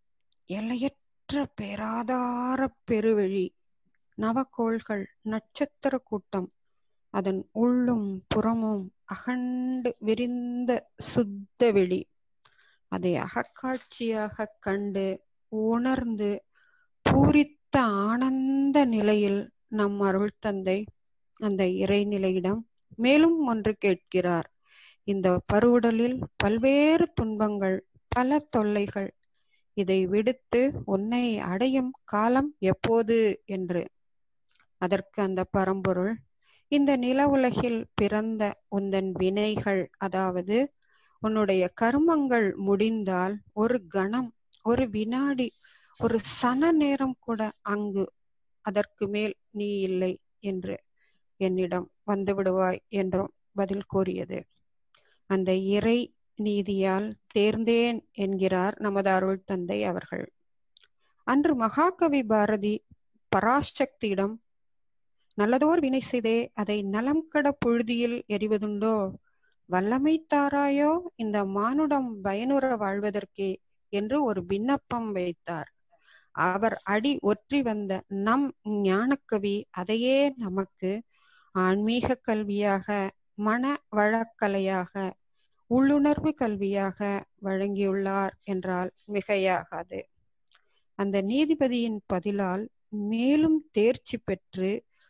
எல்லையற்ற பேராதார பெருவெளி, நவகோள்கள், நட்சத்திர கூட்டம், அதன் உள்ளும் புறமும் அகண்டு விரிந்த சுத்த வெளி. அதை அகக்காட்சியாக கண்டு உணர்ந்து பூரித்த ஆனந்த நிலையில் நம் அருள் தந்தை அந்த இறைநிலையிடம் மேலும் ஒன்று கேட்கிறார். இந்த பருவுடலில் பல்வேறு துன்பங்கள், பல தொல்லைகள், இதை விடுத்து உன்னை அடையும் காலம் எப்போது என்று. அதற்கு அந்த பரம்பொருள், இந்த நில உலகில் பிறந்த உந்தன் வினைகள், அதாவது உன்னுடைய கர்மங்கள் முடிந்தால் ஒரு கணம், ஒரு வினாடி, ஒரு சன நேரம் கூட அங்கு அதற்கு மேல் நீ இல்லை என்று என்னிடம் வந்து விடுவாய் என்றும் பதில் கூறியது. அந்த இறை நீதியால் தேர்ந்தேன் என்கிறார் நமது அருள் தந்தை அவர்கள். அன்று மகாகவி பாரதி பராசக்தியிடம், நல்லதோர் வினை செய்தே அதை நலம் கட புழுதியில் எறிவதுண்டோ, வல்லமை தாராயோ இந்த மானுடம் பயனுற வாழ்வதற்கே என்று ஒரு விண்ணப்பம் வைத்தார். அவர் அடி ஒற்றி வந்த நம் ஞானக்கவி அதையே நமக்கு ஆன்மீக கல்வியாக, மன வழக்கலையாக, உள்ளுணர்வு கல்வியாக வழங்கியுள்ளார் என்றால் மிகையாகாது. அந்த நீதிபதியின் பதிலால் மேலும் தேர்ச்சி பெற்று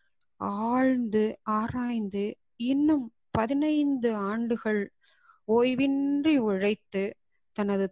ஆழ்ந்து ஆராய்ந்து இன்னும் 15 ஆண்டுகள் ஓய்வின்றி உழைத்து தனது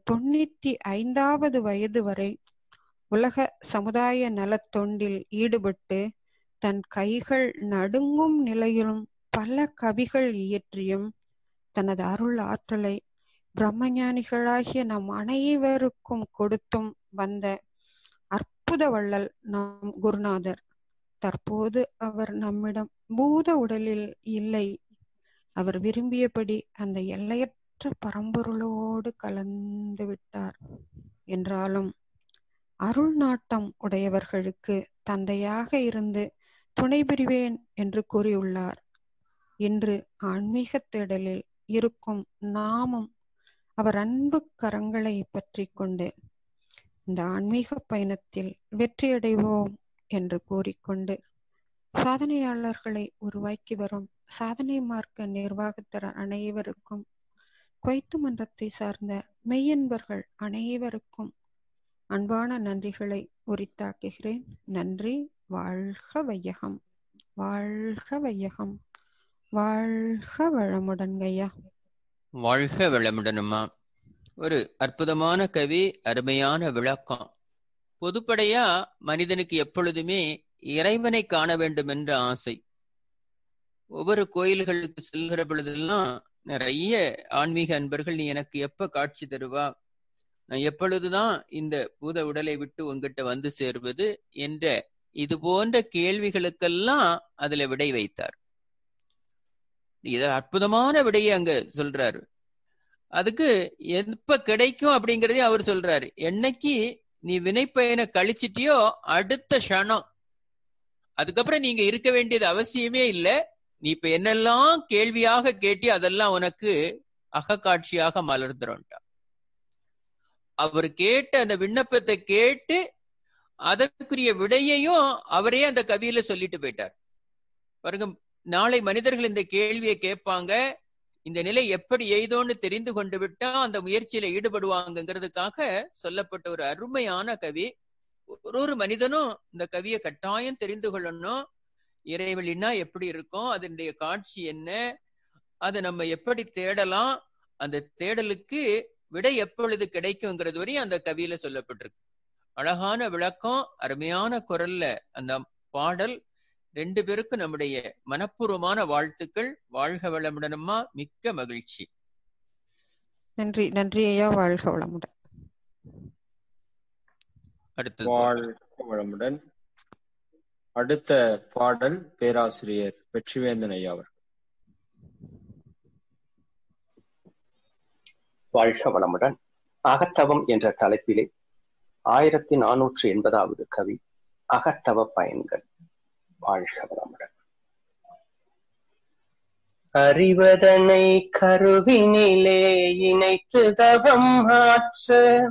95வது வயது வரை உலக சமுதாய நலத்தொண்டில் ஈடுபட்டு தன் கைகள் நடுங்கும் நிலையிலும் பல கவிகள் இயற்றியும் தனது அருள் ஆற்றலை பிரம்மஞானிகளாகிய நம் அனைவருக்கும் கொடுத்தும் வந்த அற்புத வள்ளல் நம் குருநாதர். தற்போது அவர் நம்மிடம் பூத உடலில் இல்லை. அவர் விரும்பியபடி அந்த எல்லையற்ற பரம்பொருளோடு கலந்து விட்டார். என்றாலும் அருள் நாட்டம் உடையவர்களுக்கு தந்தையாக இருந்து துணை புரிவேன் என்று கூறியுள்ளார். இன்று ஆன்மீக தேடலில் இருக்கும் நாமும் அவர் அன்பு கரங்களை பற்றி கொண்டு இந்த ஆன்மீக பயணத்தில் வெற்றியடைவோம் என்று கூறிக்கொண்டு, சாதனையாளர்களை உருவாக்கி வரும் சாதனை மார்க்க நிர்வாகத்தர் அனைவருக்கும், கொய்த்து மன்றத்தை சார்ந்த மெய்யன்பர்கள் அனைவருக்கும் அன்பான நன்றிகளை உரித்தாக்குகிறேன். நன்றி. வாழ்க வையகம், வாழ்க வையகம், வாழ்க வளமுடன் ஐயா. வாழ்க வளமுடனுமா. ஒரு அற்புதமான கவி, அருமையான விளக்கம். பொதுப்படையா மனிதனுக்கு எப்பொழுதுமே இறைவனை காண வேண்டும் என்ற ஆசை. ஒவ்வொரு கோயில்களுக்கு செல்கிற பொழுதெல்லாம் நிறைய ஆன்மீக அன்பர்கள், நீ எனக்கு எப்ப காட்சி தருவா, நான் எப்பொழுதுதான் இந்த பூத உடலை விட்டு உங்ககிட்ட வந்து சேர்வது என்ற இது போன்ற கேள்விகளுக்கெல்லாம் அதுல விடை வைத்தார். இத அற்புதமான விடையை அங்க சொல்றாரு. அதுக்கு எப்ப கிடைக்கும் அப்படிங்கறதே அவர் சொல்றாரு. என்னைக்கு நீ வினைப்பயனை கழிச்சிட்டியோ அடுத்த க்ஷணம், அதுக்கப்புறம் நீங்க இருக்க வேண்டியது அவசியமே இல்லை. நீ இப்ப என்னெல்லாம் கேள்வியாக கேட்டியோ அதெல்லாம் உனக்கு அகக்காட்சியாக மலர்ந்துரும்டா. அவர் கேட்ட அந்த விண்ணப்பத்தை கேட்டு அதற்குரிய விடையையும் அவரே அந்த கவியில சொல்லிட்டு போயிட்டார். பாருங்க, நாளை மனிதர்கள் இந்த கேள்வியை கேட்பாங்க, இந்த நிலை எப்படி எய்தோன்னு தெரிந்து கொண்டு விட்டா அந்த முயற்சியில ஈடுபடுவாங்கிறதுக்காக சொல்லப்பட்ட ஒரு அருமையான கவி. ஒரு மனிதனும் இந்த கவியை கட்டாயம் தெரிந்து கொள்ளணும். இறைவழின்னா எப்படி இருக்கும், அதனுடைய காட்சி என்ன, அதை நம்ம எப்படி தேடலாம், அந்த தேடலுக்கு விடை எப்பொழுது கிடைக்குங்கிறது வரையும் அந்த கவியில சொல்லப்பட்டிருக்கு. அழகான விளக்கம், அருமையான குரல்ல அந்த பாடல். 2 பேருக்கும் நம்முடைய மனப்பூர்வமான வாழ்த்துக்கள். வாழ்க வளமுடனம்மா, மிக்க மகிழ்ச்சி. நன்றி. நன்றி ஐயா, வாழ்க வளமுடன். அடுத்தது வாழ்க வளமுடன். அடுத்த பாடல் பேராசிரியர் வெற்றிவேந்தன் ஐயா அவர். வாழ்க வளமுடன். அகத்தவம் என்ற தலைப்பிலே 1480வது கவி அகத்தவ பயன்கள். வாழ்க வளமுடன். அறிவதனை கருவினிலே இணைத்து தவம் ஆற்ற,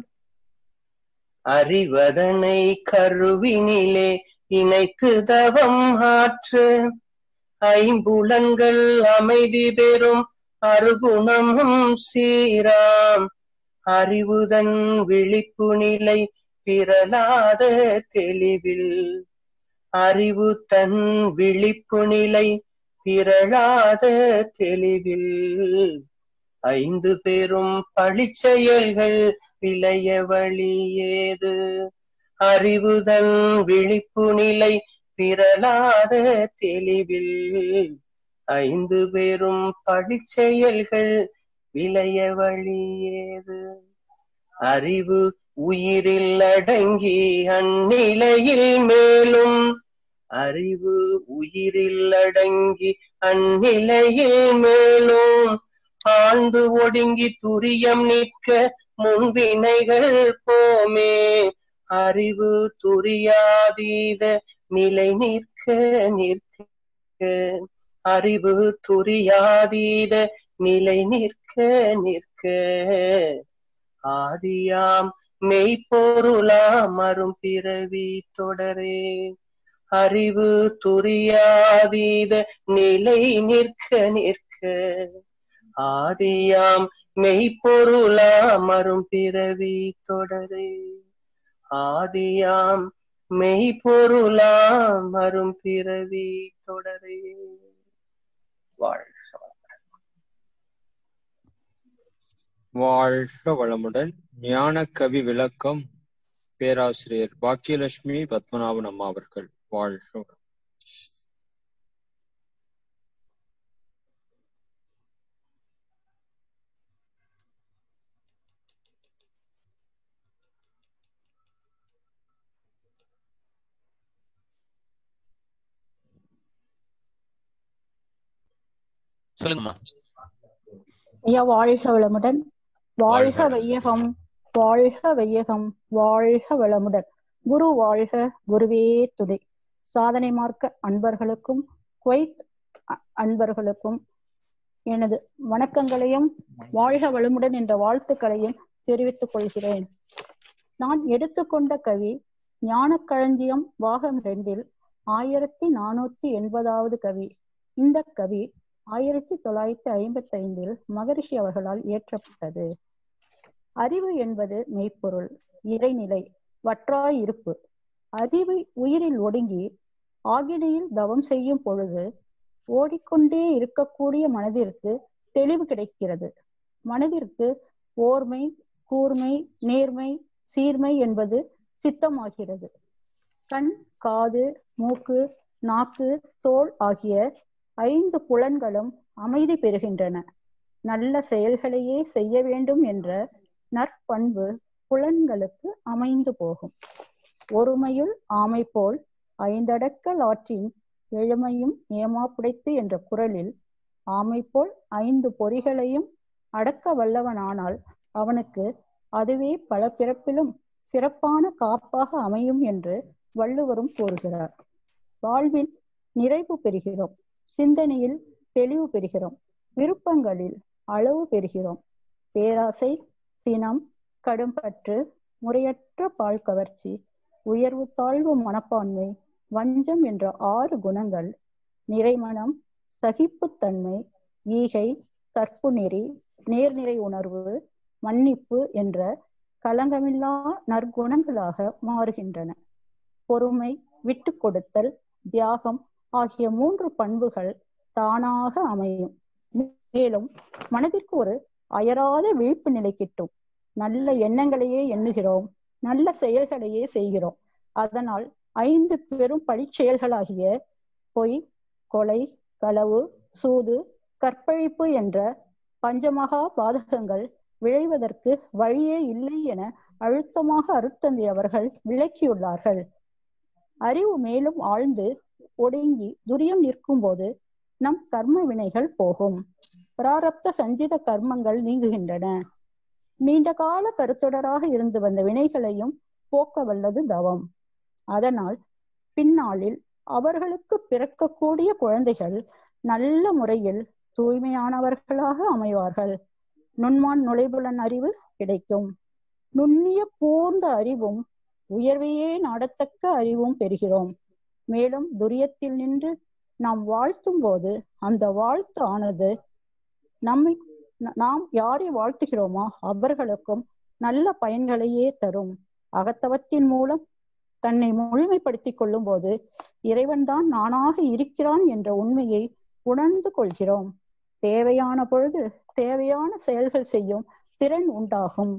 அறிவதனை கருவினிலே இணைத்து தவம் ஆற்ற, ஐம்புலன்கள் அமைதி பெறும் அருகுணமும் சீராம், அறிவுதன் விழிப்பு நிலை பிறலாத தெளிவில், அறிவு தன் விழிப்பு நிலை பிறலாத தெளிவில், 5 பேரும் பழிச்செயல்கள் விளைய வழி ஏது, அறிவுதன் விழிப்பு நிலை பிறலாத தெளிவில், 5 பேரும் பழிச்செயல்கள் விளைய வழி ஏது, அறிவு உயிரில் அடங்கி அந்நிலையில் மேலும், அறிவு உயிரில் அடங்கி அந்நிலையில் மேலும், ஆழ்ந்து ஒடுங்கி துரியம் நிற்க முன்வினைகள் போமே, அறிவு துரியாதீத நிலை நிற்க நிற்க, அறிவு துரியாதீத நிலை நிற்க நிற்க, ஆதியாம் மெய்ப்பொருளாம் அரும் பிறவி தொடரே, அறிவு துரியாதீத நிலை நிற்க நிற்க, ஆதியாம் மெய்ப்பொருளாம் அரும் பிறவி தொடரே, ஆதியாம் மெய்ப்பொருளாம் அரும் பிறவி தொடரே. வாழ்க வாழ்க வளமுடன். ஞான கவி விளக்கம் பேராசிரியர் பாக்கியலட்சுமி பத்மநாபன் அம்மா அவர்கள். வாழ்க வளமுடன். சொல்லுங்கம்மா. ஐயா வாழ்க வளமுடன். வாழ்க வையகம், வாழ்க வையகம், வாழ்க வளமுடன். குரு வாழ்க, குருவே துணை. சாதனை மார்க்க அன்பர்களுக்கும் குவைத் அன்பர்களுக்கும் எனது வணக்கங்களையும் வாழ்க வளமுடன் என்ற வாழ்த்துக்களையும் தெரிவித்துக் கொள்கிறேன். நான் எடுத்துக்கொண்ட கவி ஞானக்களஞ்சியம் பாகம் 2 1480வது கவி. இந்த கவி 1955 மகரிஷி அவர்களால் இயற்றப்பட்டது. அறிவு என்பது மெய்ப்பொருள், இறைநிலை, வற்றாய் இருப்பு. அறிவு உயிரில் ஒடுங்கி ஆகினையில் தவம் செய்யும் பொழுது ஓடிக்கொண்டே இருக்கக்கூடிய மனதிற்கு தெளிவு கிடைக்கிறது. மனதிற்கு ஓர்மை, கூர்மை, நேர்மை, சீர்மை என்பது சித்தமாகிறது. கண், காது, மூக்கு, நாக்கு, தோல் ஆகிய 5 புலன்களும் அமைதி பெறுகின்றன. நல்ல செயல்களையே செய்ய வேண்டும் என்ற நற்பண்பு புலன்களுக்கு அமைந்து போகும். ஒருமையுள் ஆமை போல் 5 அடக்கல் ஆற்றின் எழுமையும் ஏமாப்புடைத்து என்ற குறளில் ஆமை போல் 5 பொறிகளையும் அடக்க வல்லவனானால் அவனுக்கு அதுவே பல பிறப்பிலும் சிறப்பான காப்பாக அமையும் என்று வள்ளுவரும் கூறுகிறார். வாழ்வில் நிறைவு பெறுகிறோம், சிந்தனையில் தெளிவு பெறுகிறோம், விருப்பங்களில் அளவு பெறுகிறோம். பேராசை, சினம், கடும்பற்று, முறையற்ற பால் கவர்ச்சி, உயர்வு தாழ்வு மனப்பான்மை, வஞ்சம் என்ற 6 குணங்கள், நிறைமனம், சகிப்புத்தன்மை, ஈகை, கற்பு நெறி, நேர்நிறை உணர்வு, மன்னிப்பு என்ற களங்கமில்லா நற்குணங்களாக மாறுகின்றன. பொறுமை, விட்டு கொடுத்தல், தியாகம் ஆகிய 3 பண்புகள் தானாக அமையும். மேலும் மனதிற்கு ஒரு அயராத விழிப்பு நிலை கிட்டும். நல்ல எண்ணங்களையே எண்ணுகிறோம், நல்ல செயல்களையே செய்கிறோம். அதனால் 5 பெரும் பழிச்செயல்களாகிய பொய், கொலை, களவு, சூது, கற்பழிப்பு என்ற பஞ்சமகா பாதகங்கள் விளைவதற்கு வழியே இல்லை என அழுத்தமாக அருட்தந்தை அவர்கள் விளக்கியுள்ளார்கள். அறிவு மேலும் ஆழ்ந்து ஒடுங்கி துரியம் நிற்கும் போது நம் கர்ம வினைகள் போகும். பிராரப்த சஞ்சித கர்மங்கள் நீங்குகின்றன. நீண்ட கால கருத்தொடராக இருந்து வந்த வினைகளையும் போக்க வல்லது தவம். அதனால் பின்னாளில் அவர்களுக்கு பிறக்கக்கூடிய குழந்தைகள் நல்ல முறையில் தூய்மையானவர்களாக அமைவார்கள். நுண்மான் நுழைபுலன் அறிவு கிடைக்கும். நுண்ணிய கூர்ந்த அறிவும் உயர்வையே நாடத்தக்க அறிவும் பெறுகிறோம். மேலும் துரியத்தில் நின்று நாம் வாழ்த்தும் போது அந்த வாழ்த்து ஆனது நாம் யாரை வாழ்த்துகிறோமோ அவர்களுக்கும் நல்ல பயன்களையே தரும். அகத்தவத்தின் மூலம் தன்னை முழுமைப்படுத்திக் கொள்ளும் போது இறைவன்தான் நானாக இருக்கிறான் என்ற உண்மையை உணர்ந்து கொள்கிறோம். தேவையான பொழுது தேவையான செயல்கள் செய்யும் திறன் உண்டாகும்.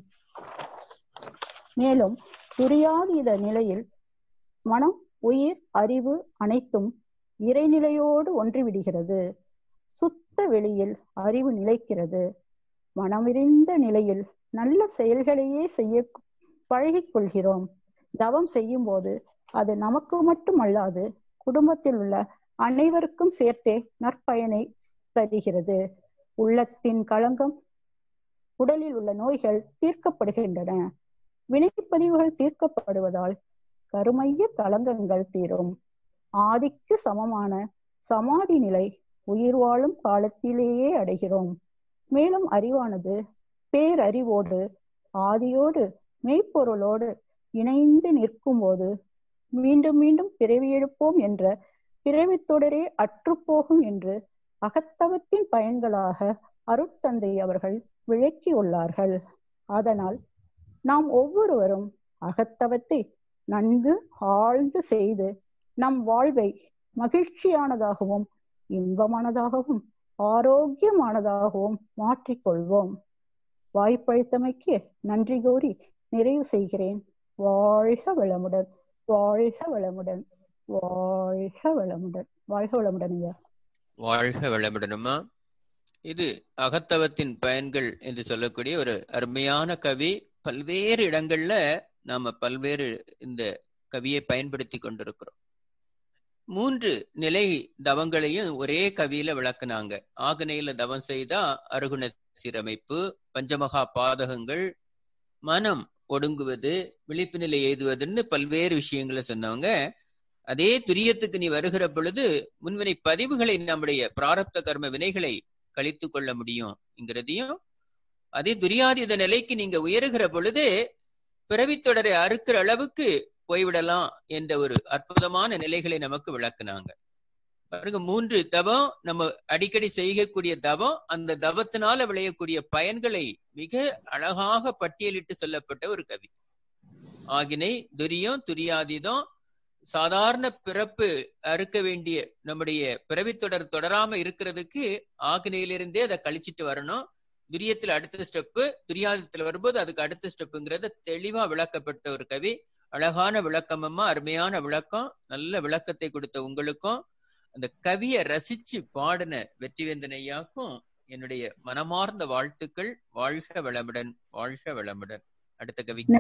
மேலும் துரியாதீத நிலையில் மனம், உயிர், அறிவு அனைத்தும் இறைநிலையோடு ஒன்றிவிடுகிறது. சுத்த வெளியில் அறிவு நிலைக்கிறது. மனமிருந்த நிலையில் நல்ல செயல்களையே செய்ய பழகிக் கொள்கிறோம். தவம் செய்யும் போது அது நமக்கு மட்டுமல்லாது குடும்பத்தில் உள்ள அனைவருக்கும் சேர்த்தே நற்பயனை தருகிறது. உள்ளத்தின் களங்கம், உடலில் உள்ள நோய்கள் தீர்க்கப்படுகின்றன. வினைப்பதிவுகள் தீர்க்கப்படுவதால் கருமைய களங்கங்கள் தீரும். ஆதிக்கு சமமான சமாதி நிலை உயிர் வாழும் காலத்திலேயே அடைகிறோம். மேலும் அறிவானது பேரறிவோடு ஆதியோடு மெய்ப்பொருளோடு இணைந்து நிற்கும் போது மீண்டும் மீண்டும் பிறவி எடுப்போம் என்ற பிறவித் தொடரே அற்றுப்போகும் என்று அகத்தவத்தின் பயன்களாக அருட்தந்தை அவர்கள் விளக்கியுள்ளார்கள். அதனால் நாம் ஒவ்வொருவரும் அகத்தவத்தை நன்கு ஆழ்ந்து செய்து நம் வாழ்வை மகிழ்ச்சியானதாகவும் இன்பமானதாகவும் ஆரோக்கியமானதாகவும் மாற்றிக்கொள்வோம். வாய்ப்பளித்தமைக்கு நன்றி கூறி நிறைவு செய்கிறேன். வாழ்க வளமுடன், வாழ்க வளமுடன், வாழ்க வளமுடன். வாழ்க வளமுடன் ஐயா. வாழ்க வளமுடனுமா. இது அகத்தவத்தின் பயன்கள் என்று சொல்லக்கூடிய ஒரு அருமையான கவி. பல்வேறு இடங்கள்ல நாம பல்வேறு இந்த கவியை பயன்படுத்தி கொண்டிருக்கிறோம். 3 நிலை தவங்களையும் ஒரே கவியில விளக்குனாங்க. ஆகனையில தவம் செய்தா அருகுண சீரமைப்பு, பஞ்சமகா பாதகங்கள், மனம் ஒடுங்குவது, விழிப்பு நிலை எய்துவதுன்னு பல்வேறு விஷயங்களை சொன்னவங்க. அதே துரியத்துக்கு நீ வருகிற பொழுது முன்வினை பதிவுகளை, நம்முடைய பிராரப்த கர்ம வினைகளை கழித்து கொள்ள முடியும்ங்கிறதையும், அதே துரியாதீத நிலைக்கு நீங்க உயருகிற பொழுது பிறவித்தொடரை அறுக்கிற அளவுக்கு போய்விடலாம் என்ற ஒரு அற்புதமான நிலைகளை நமக்கு விளக்குனாங்க. பாருங்க, 3 தவம் நம்ம அடிக்கடி செய்யக்கூடிய தவம், அந்த தவத்தினால விளையக்கூடிய பயன்களை மிக அழகாக பட்டியலிட்டு சொல்லப்பட்ட ஒரு கவி. ஆகினை, துரியம், துரியாதீதம், சாதாரண பிறப்பு அறுக்க வேண்டிய நம்முடைய பிறவித்தொடர் தொடராம இருக்கிறதுக்கு ஆகினையிலிருந்தே அதை கழிச்சிட்டு வரணும். துரியத்துல அடுத்த ஸ்டெப்பு, துரியாதத்துல வரும்போது அதுக்கு அடுத்த ஸ்டெப்புங்கிறத தெளிவா விளக்கப்பட்ட ஒரு கவி. அழகான விளக்கமம்மா, அருமையான விளக்கம். நல்ல விளக்கத்தை கொடுத்த உங்களுக்கும், அந்த கவியை ரசிச்சு பாடின வெற்றிவேந்தன் ஐயாக்கும் என்னுடைய மனமார்ந்த வாழ்த்துக்கள். வாழ்க வளமுடன், வாழ்க வளமுடன். அடுத்த கவிக்கு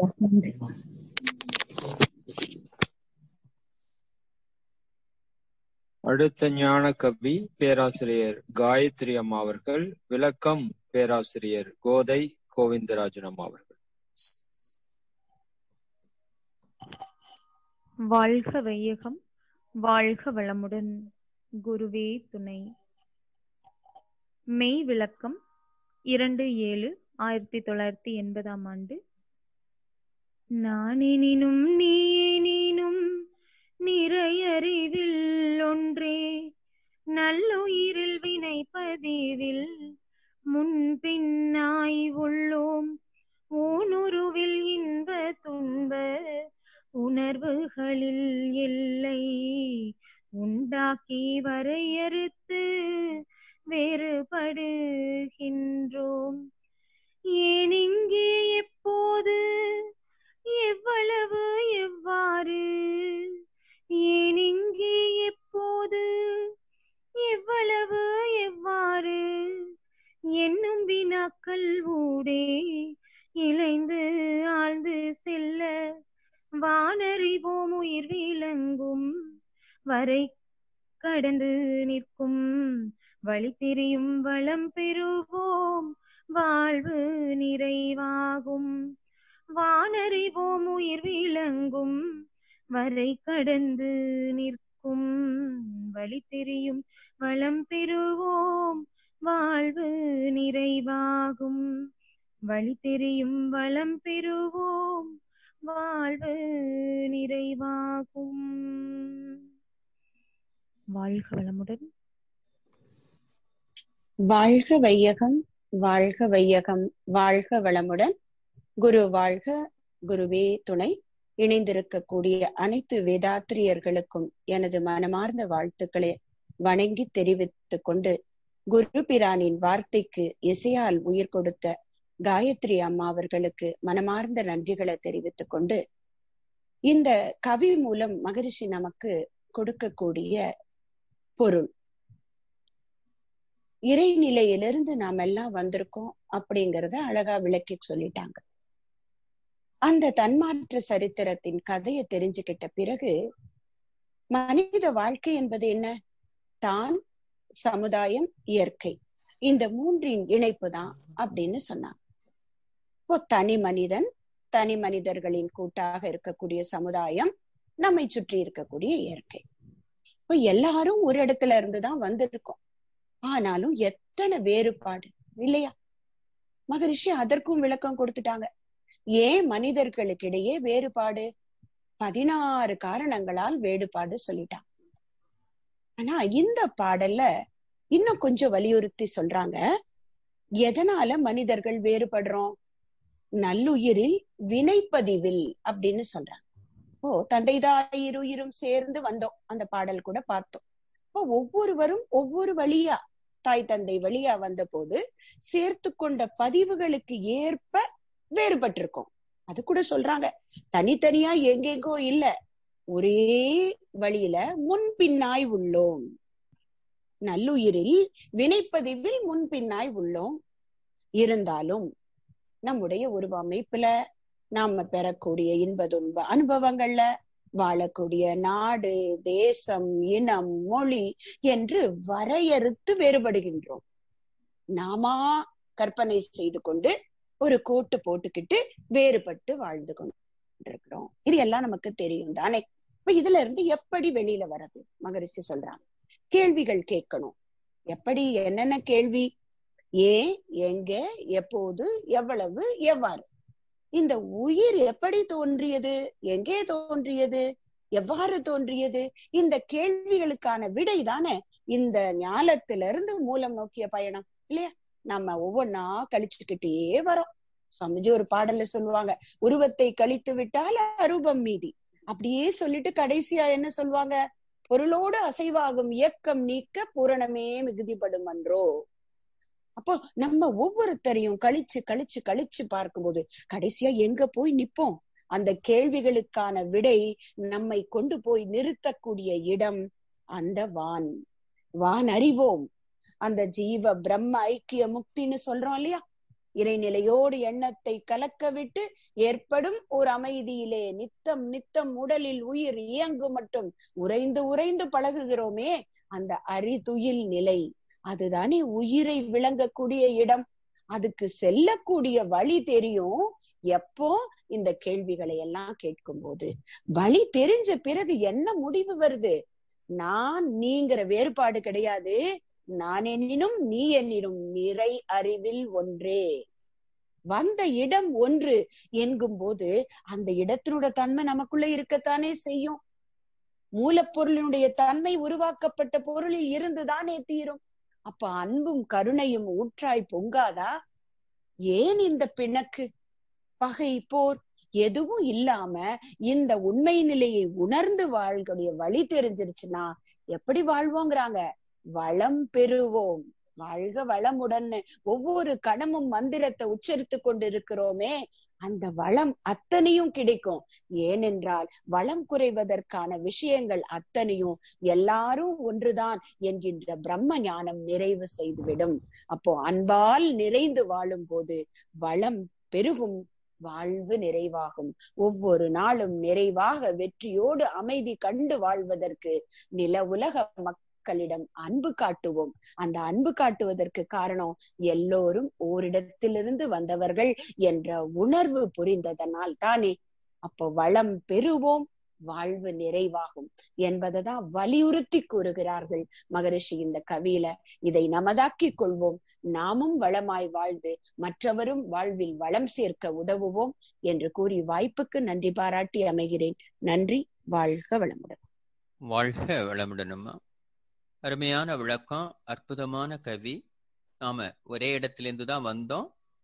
அடுத்த ஞான கவி பேராசிரியர் காயத்ரி அம்மா அவர்கள். விளக்கம் பேராசிரியர் கோதை கோவிந்தராஜன் அம்மா அவர்கள். வாழ்க வையகம், வாழ்க வளமுடன். குருவே துணை. மெய் விளக்கம் 2/7 1980 நானெனினும் நீயெனினும் நிறையறிவில் ஒன்றே நல்லுயிரில் வினைப்பதிவில் முன்பின்னாய் உள்ளோம் ஊனுருவில் இன்ப துன்ப உணர்வுகளில் எல்லை உண்டாக்கி வரையறுத்து வேறுபடுகின்றோம். ஏனிங்கே எப்போது எவ்வளவு எவ்வாறு ஏனிங்கே எப்போது எவ்வளவு எவ்வாறு என்னும் வினாக்கள் ஊடே இளைந்து ஆழ்ந்து செல்ல வானறிவோம் உயிர் விளங்கும் வரை கடந்து நிற்கும் வழி தெரியும் வளம் பெறுவோம் வாழ்வு நிறைவாகும். வானறிவோம் உயிர் விளங்கும் வரை கடந்து நிற்கும் வழி தெரியும் வளம் பெறுவோம் வாழ்வு நிறைவாகும். வழி தெரியும் வளம் பெறுவோம் வாழ்வு நிறைவாகும். வாழ்க வளமுடன். வாழ்க வையகம், வாழ்க வையகம், வாழ்க வளமுடன். குரு வாழ்க, குருவே துணை. இணைந்திருக்கக்கூடிய அனைத்து வேதாத்திரியர்களுக்கும் எனது மனமார்ந்த வாழ்த்துக்களை வணங்கி தெரிவித்துக் கொண்டு, குரு பிரானின் வார்த்தைக்கு இசையால் உயிர் கொடுத்த காயத்ரி அம்மா அவர்களுக்கு மனமார்ந்த நன்றிகளை தெரிவித்துக் கொண்டு, இந்த கவி மூலம் மகரிஷி நமக்கு கொடுக்கக்கூடிய பொருள், இறைநிலையிலிருந்து நாம் எல்லாம் வந்திருக்கோம் அப்படிங்கறத அழகா விளக்கி சொல்லிட்டாங்க. அந்த தன்மாற்ற சரித்திரத்தின் கதையை தெரிஞ்சுக்கிட்ட பிறகு, மனித வாழ்க்கை என்பது என்ன? தான், சமுதாயம், இயற்கை, இந்த மூன்றின் இணைப்பு தான் அப்படின்னு சொன்னாங்க. இப்போ தனி மனிதன், தனி மனிதர்களின் கூட்டாக இருக்கக்கூடிய சமுதாயம், நம்மை சுற்றி இருக்கக்கூடிய இயற்கை. இப்போ எல்லாரும் ஒரு இடத்துல இருந்துதான் வந்திருக்கோம். ஆனாலும் எத்தனை வேறுபாடு இல்லையா? மகரிஷி அதற்கும் விளக்கம் கொடுத்துட்டாங்க. ஏன் மனிதர்களுக்கு இடையே வேறுபாடு? 16 காரணங்களால் வேறுபாடு சொல்லிட்டாங்க. ஆனா இந்த பாடல்ல இன்னும் கொஞ்சம் வலியுறுத்தி சொல்றாங்க. எதனால மனிதர்கள் வேறுபடுறோம்? நல்லுயிரில் வினைப்பதிவில் அப்படின்னு சொல்றாங்க. தந்தை தாயிருயிரும் சேர்ந்து வந்தோம், அந்த பாடல் கூட பார்த்தோம். இப்போ ஒவ்வொருவரும் ஒவ்வொரு வழியா, தாய் தந்தை வழியா வந்த போது சேர்த்து கொண்ட பதிவுகளுக்கு ஏற்ப வேறுபட்டிருக்கோம். அது கூட சொல்றாங்க, தனித்தனியா எங்கெங்கோ இல்ல, ஒரே வழியில முன்பின்னாய் உள்ளோம். நல்லுயிரில் வினைப்பதிவில் முன்பின்னாய் உள்ளோம். இருந்தாலும் நம்முடைய உருவ அமைப்புல, நாம பெறக்கூடிய இன்ப துன்ப அனுபவங்கள்ல, வாழக்கூடிய நாடு, தேசம், இனம், மொழி என்று வரையறுத்து வேறுபடுகின்றோம். நாமா கற்பனை செய்து கொண்டு ஒரு கோட்டு போட்டுக்கிட்டு வேறுபட்டு வாழ்ந்து கொண்டிருக்கிறோம். இது எல்லாம் நமக்கு தெரியும் தானே. இப்ப இதுல இருந்து எப்படி வெளியில வர்றது? மகரிஷி சொல்றாங்க, கேள்விகள் கேட்கணும். எப்படி? என்னென்ன கேள்வி? ஏன், எங்க, எப்போது, எவ்வளவு, எவ்வாறு? இந்த உயிர் எப்படி தோன்றியது? எங்கே தோன்றியது? எவ்வாறு தோன்றியது? இந்த கேள்விகளுக்கான விடை தானே இந்த ஞானத்திலிருந்து மூலம் நோக்கிய பயணம் இல்லையா? நம்ம ஒவ்வொன்னா கழிச்சுக்கிட்டே வரோம். சுவாமிஜி ஒரு பாடல்ல சொல்லுவாங்க, உருவத்தை கழித்து விட்டால் அரூபம் மீதி. அப்படியே சொல்லிட்டு கடைசியா என்ன சொல்லுவாங்க? பொருளோடு அசைவாகும் இயக்கம் நீக்க பூரணமே மிகுதிப்படும் அன்றோ. அப்போ நம்ம ஒவ்வொருத்தரையும் கழிச்சு கழிச்சு கழிச்சு பார்க்கும்போது கடைசியா எங்க போய் நிப்போம்? அந்த கேள்விகளுக்கான விடை நம்மை கொண்டு போய் நிறுத்தக்கூடிய இடம் அந்த வான் அறிவோம். அந்த ஜீவ பிரம்ம ஐக்கிய முக்தின்னு சொல்றோம் இல்லையா? இறைநிலையோடு எண்ணத்தை கலக்க விட்டு ஏற்படும் ஒரு அமைதியிலே நித்தம் நித்தம் உடலில் உயிர் இயங்கு மட்டும் உறைந்து உறைந்து பழகுகிறோமே, அந்த அரிதுயில் நிலை, அதுதானே உயிரை விளங்கக்கூடிய இடம். அதுக்கு செல்லக்கூடிய வழி தெரியும் எப்போ? இந்த கேள்விகளை எல்லாம் கேட்கும் போது. வழி தெரிஞ்ச பிறகு என்ன முடிவு வருது? நான் நீங்கிற வேறுபாடு கிடையாது. நான் என்னினும் நீ என்னினும் நிறை அறிவில் ஒன்றே. வந்த இடம் ஒன்று என்கும் போது அந்த இடத்தினோட தன்மை நமக்குள்ள இருக்கத்தானே செய்யும். மூலப்பொருளினுடைய தன்மை உருவாக்கப்பட்ட பொருளில் இருந்துதானே தீரும். அப்ப அன்பும் கருணையும் ஊற்றாய் பொங்காதா? ஏன் இந்த பிணக்கு, பகை, போர் எதுவும் இல்லாம இந்த உண்மை நிலையை உணர்ந்து வாழ்க்கூடிய வழி தெரிஞ்சிருச்சுன்னா எப்படி வாழ்வோங்கிறாங்க? வளம் பெறுவோம். வாழ்க வளமுடன் ஒவ்வொரு கணமும் மந்திரத்தை உச்சரித்து கொண்டு இருக்கிறோமே, அந்த வளம் அத்தனையும் கிடைக்கும். ஏனென்றால் வளம் குறைவதற்கான விஷயங்கள் அத்தனையும் எல்லாரும் ஒன்றுதான் என்கின்ற பிரம்ம ஞானம் நிறைவு செய்துவிடும். அப்போ அன்பால் நிறைந்து வாழும் போது வளம் பெருகும், வாழ்வு நிறைவாகும். ஒவ்வொரு நாளும் நிறைவாக வெற்றியோடு அமைதி கண்டு வாழ்வதற்கு நில உலக மக்களிடம் அன்பு காட்டுவோம். அந்த அன்பு காட்டுவதற்கு காரணம் எல்லோரும் ஓரிடத்திலிருந்து வந்தவர்கள் என்ற உணர்வு புரிந்ததனால் தானே. அப்போ வளம் பெறுவோம், வாழ்வு நிறைவாகும் என்பதைதான் வலியுறுத்தி கூறுகிறார்கள் மகரிஷி இந்த கவியில. இதை நமதாக்கி கொள்வோம், நாமும் வளமாய் வாழ்ந்து மற்றவரும் வாழ்வில் வளம் சேர்க்க உதவுவோம் என்று கூறி வாய்ப்புக்கு நன்றி பாராட்டி அமைகிறேன். நன்றி. வாழ்க வளமுடன். வாழ்க வளமுடனுமா. அருமையான விளக்கம், அற்புதமான கவி. நாம ஒரே இடத்திலிருந்து தான் வந்தோம்,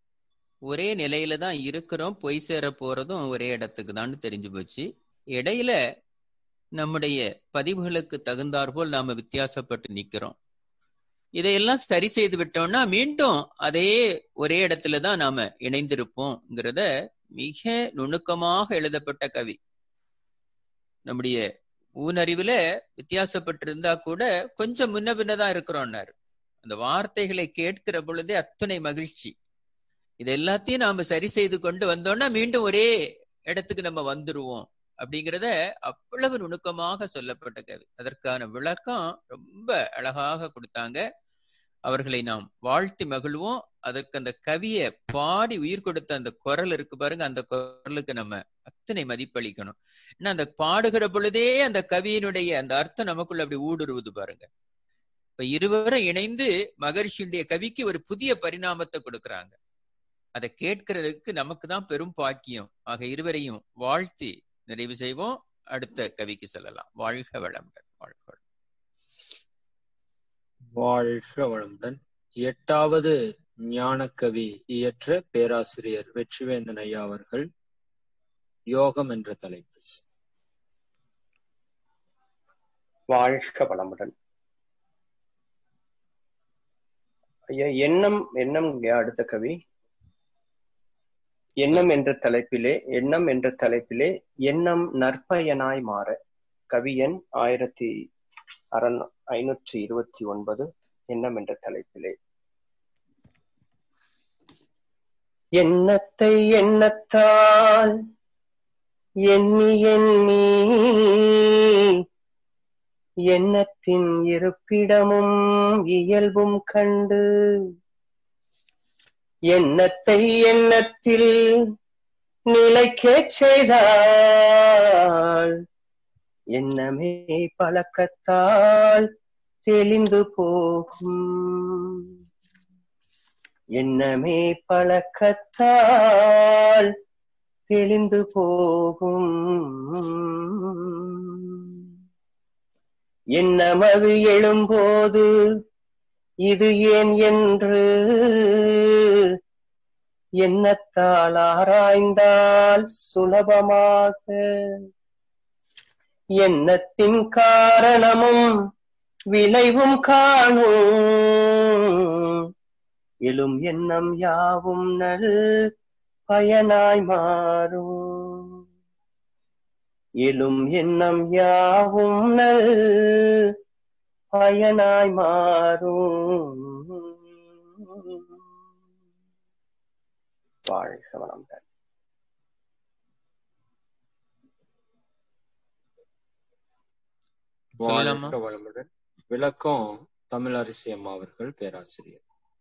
ஒரே நிலையில தான் இருக்கிறோம், போய் சேர போறதும் ஒரே இடத்துக்கு தான் தெரிஞ்சு போச்சு. இடையில நம்முடைய பதிவுகளுக்கு தகுந்தாற்போல் நாம வித்தியாசப்பட்டு நிக்கிறோம். இதையெல்லாம் சரி செய்து விட்டோம்னா மீண்டும் அதே ஒரே இடத்துலதான் நாம இணைந்திருப்போம்ங்கிறத மிக நுணுக்கமாக எழுதப்பட்ட கவி. நம்முடைய ஊனறிவுல வித்தியாசப்பட்டிருந்தா கூட கொஞ்சம் முன்ன பின்னதான் இருக்கிறோம்னாரு. அந்த வார்த்தைகளை கேட்கிற பொழுதே அத்தனை மகிழ்ச்சி. இது எல்லாத்தையும் நாம சரி செய்து கொண்டு வந்தோம்னா மீண்டும் ஒரே இடத்துக்கு நம்ம வந்துருவோம் அப்படிங்கிறத அவ்வளவு நுணுக்கமாக சொல்லப்பட்ட கவி. அதற்கான விளக்கம் ரொம்ப அழகாக கொடுத்தாங்க. அவர்களை நாம் வாழ்த்தி மகிழ்வோம். அதற்கு அந்த கவியை பாடி உயிர் கொடுத்த அந்த குரல் இருக்கு பாருங்க, அந்த குரலுக்கு நம்ம அத்தனை மதிப்பளிக்கணும். ஏன்னா அந்த பாடுகிற பொழுதே அந்த கவியினுடைய அந்த அர்த்தம் நமக்குள்ள அப்படி ஊடுருவுது பாருங்க. இப்ப இருவரும் இணைந்து மகரிஷியுடைய கவிக்கு ஒரு புதிய பரிணாமத்தை கொடுக்கறாங்க. அதை கேட்கிறதுக்கு நமக்கு தான் பெரும் பாக்கியம். ஆக இருவரையும் வாழ்த்தி நிறைவு செய்வோம். அடுத்த கவிக்கு செல்லலாம். வாழ்க வளமுடன். வாழ்க வளமுடன். 8வது ஞானக்கவி இயற்ற பேராசிரியர் வெற்றிவேந்தன் ஐயா அவர்கள் யோகம் என்ற தலைப்பு. வாழ்க வளமுடன். ஐயா, எண்ணம் அடுத்த கவி. எண்ணம் என்ற தலைப்பிலே எண்ணம் நற்பயனாய் மாற. கவி எண் 1529. எண்ணம் என்ற தலைப்பிலே. எண்ணத்தை எண்ணத்தால் எண்ணி எண்ணி எண்ணத்தின் இருப்பிடமும் இயல்பும் கண்டு எண்ணத்தை எண்ணத்தில் நிலைக்கச் செய்தால் எண்ணமே பழக்கத்தால் தெளிந்து போகும். எண்ணமே பழக்கத்தால் தெளிந்து போகும். எண்ணமது எழும்போது இது ஏன் என்று எண்ணத்தால் ஆராய்ந்தால் சுலபமாக எண்ணத்தின் காரணமும் விளைவும் காணும். எழும் எண்ணம் யாவும் நல் பயனாய் மாறும். எழும் எண்ணம் யாவும் நல் பயனாய் மாறும். வாழ்க வளமுடன். வாழ்க வளமுடன். விளக்கம் தமிழரசி அம்மா அவர்கள் பேராசிரியர்.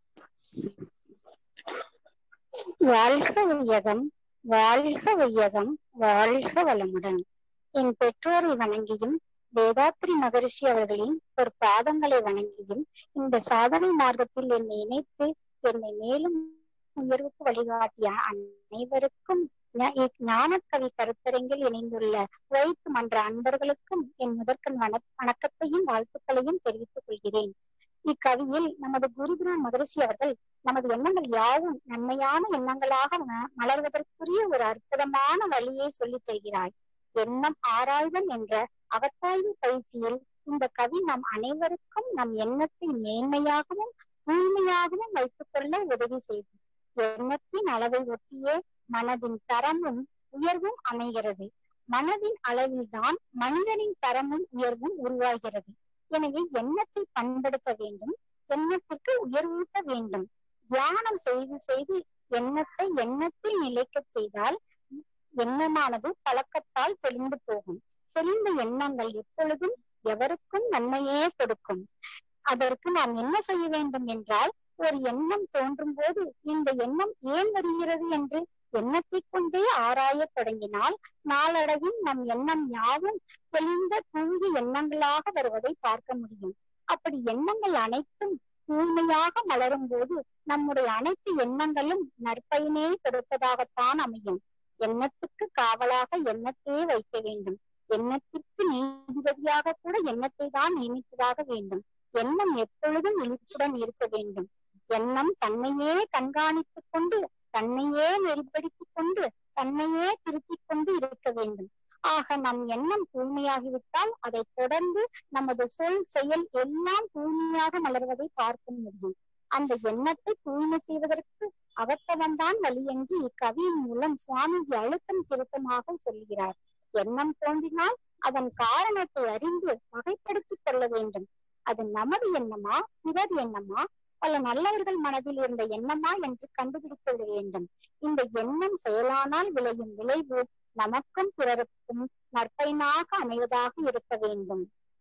வாழ்க வையகம், வாழ்க வையகம், வாழ்க வளமுடன். என் பெற்றோரை வணங்கியும் வேதாத்ரி மகரிஷி அவர்களின் ஒரு பாதங்களை வணங்கியும் இந்த சாதனை மார்க்கத்தில் என்னை இணைத்து என்னை மேலும் உயர்வுக்கு வழிகாட்டிய அனைவருக்கும் ஞானக்கவி கருத்தரங்கில் இணைந்துள்ள குவைத் மன்ற அன்பர்களுக்கும் என் முதற்கண் வணக்கத்தையும் வாழ்த்துக்களையும் தெரிவித்துக் கொள்கிறேன். இக்கவியில் நமது குருகுரு மகரிஷி அவர்கள் நமது எண்ணங்கள் யாவும் நன்மையான எண்ணங்களாக மலர்வதற்குரிய ஒரு அற்புதமான வழியை சொல்லித் தருகிறாய். எண்ணம் ஆராய்தல் என்ற அகத்தாய்வு பயிற்சியில் இந்த கவி நம் அனைவருக்கும் நம் எண்ணத்தை மேன்மையாகவும் தூய்மையாகவும் வைத்துக் கொள்ள உதவி செய்து எண்ணத்தின் அளவை ஒட்டியே மனதின் தரமும் உயர்வும் அமைகிறது. மனதின் அளவில்தான் மனிதனின் தரமும் உயர்வும் உருவாகிறது. எனவே எண்ணத்தை பண்படுத்த வேண்டும், எண்ணத்திற்கு உயர்வூட்ட வேண்டும். தியானம் செய்து செய்து எண்ணத்தை எண்ணத்தில் நிலைக்க செய்தால் எண்ணமானது பழக்கத்தால் தெளிந்து போகும். தெளிந்த எண்ணங்கள் எப்பொழுதும் எவருக்கும் நன்மையே கொடுக்கும். அதற்கு நாம் என்ன செய்ய வேண்டும் என்றால், ஒரு எண்ணம் தோன்றும் போது இந்த எண்ணம் ஏன் வருகிறது என்று எண்ணத்தை கொண்டே ஆராய தொடங்கினால் நாளடைவில் நம் எண்ணம் யாவும் தெளிந்த தூய எண்ணங்களாக வருவதை பார்க்க முடியும். அப்படி எண்ணங்கள் அனைத்தும் தூய்மையாக மலரும் போது நம்முடைய அனைத்து எண்ணங்களும் நற்பயனே கொடுப்பதாகத்தான் அமையும். எண்ணத்துக்கு காவலாக எண்ணத்தையே வைக்க வேண்டும். எண்ணத்திற்கு நீதிபதியாக கூட எண்ணத்தை தான் நியமித்ததாக வேண்டும். எண்ணம் எப்பொழுதும் விழிப்புடன் இருக்க வேண்டும். எண்ணம் தன்னையே கண்காணித்துக் கொண்டு தன்னையே நெறிப்படுத்திக் கொண்டு தன்னையே திருத்திக் கொண்டு இருக்க வேண்டும். ஆக நம் எண்ணம் தூய்மையாகிவிட்டால் அதை தொடர்ந்து நமது சொல் செயல் எல்லாம் தூய்மையாக மலர்வதை பார்க்க முடியும். அந்த எண்ணத்தை தூய்மை செய்வதற்கு அகத்தவன்தான் வழி என்று இக்கவியின் மூலம் சுவாமிஜி அழுத்தம் திருத்தமாக சொல்கிறார். எண்ணம் தோன்றினால் அதன் காரணத்தை அறிந்து வகைப்படுத்திக் கொள்ள வேண்டும். அது நமது எண்ணமா, பிறர் எண்ணமா, பல நல்லவர்கள் மனதில் இருந்த எண்ணமா என்று கண்டுபிடிக்க வேண்டும். இந்த எண்ணம் செயலானால் விளையும் விளைவு நமக்கும் பிறருக்கும் நற்பயனாக அமைவதாக இருக்க வேண்டும்.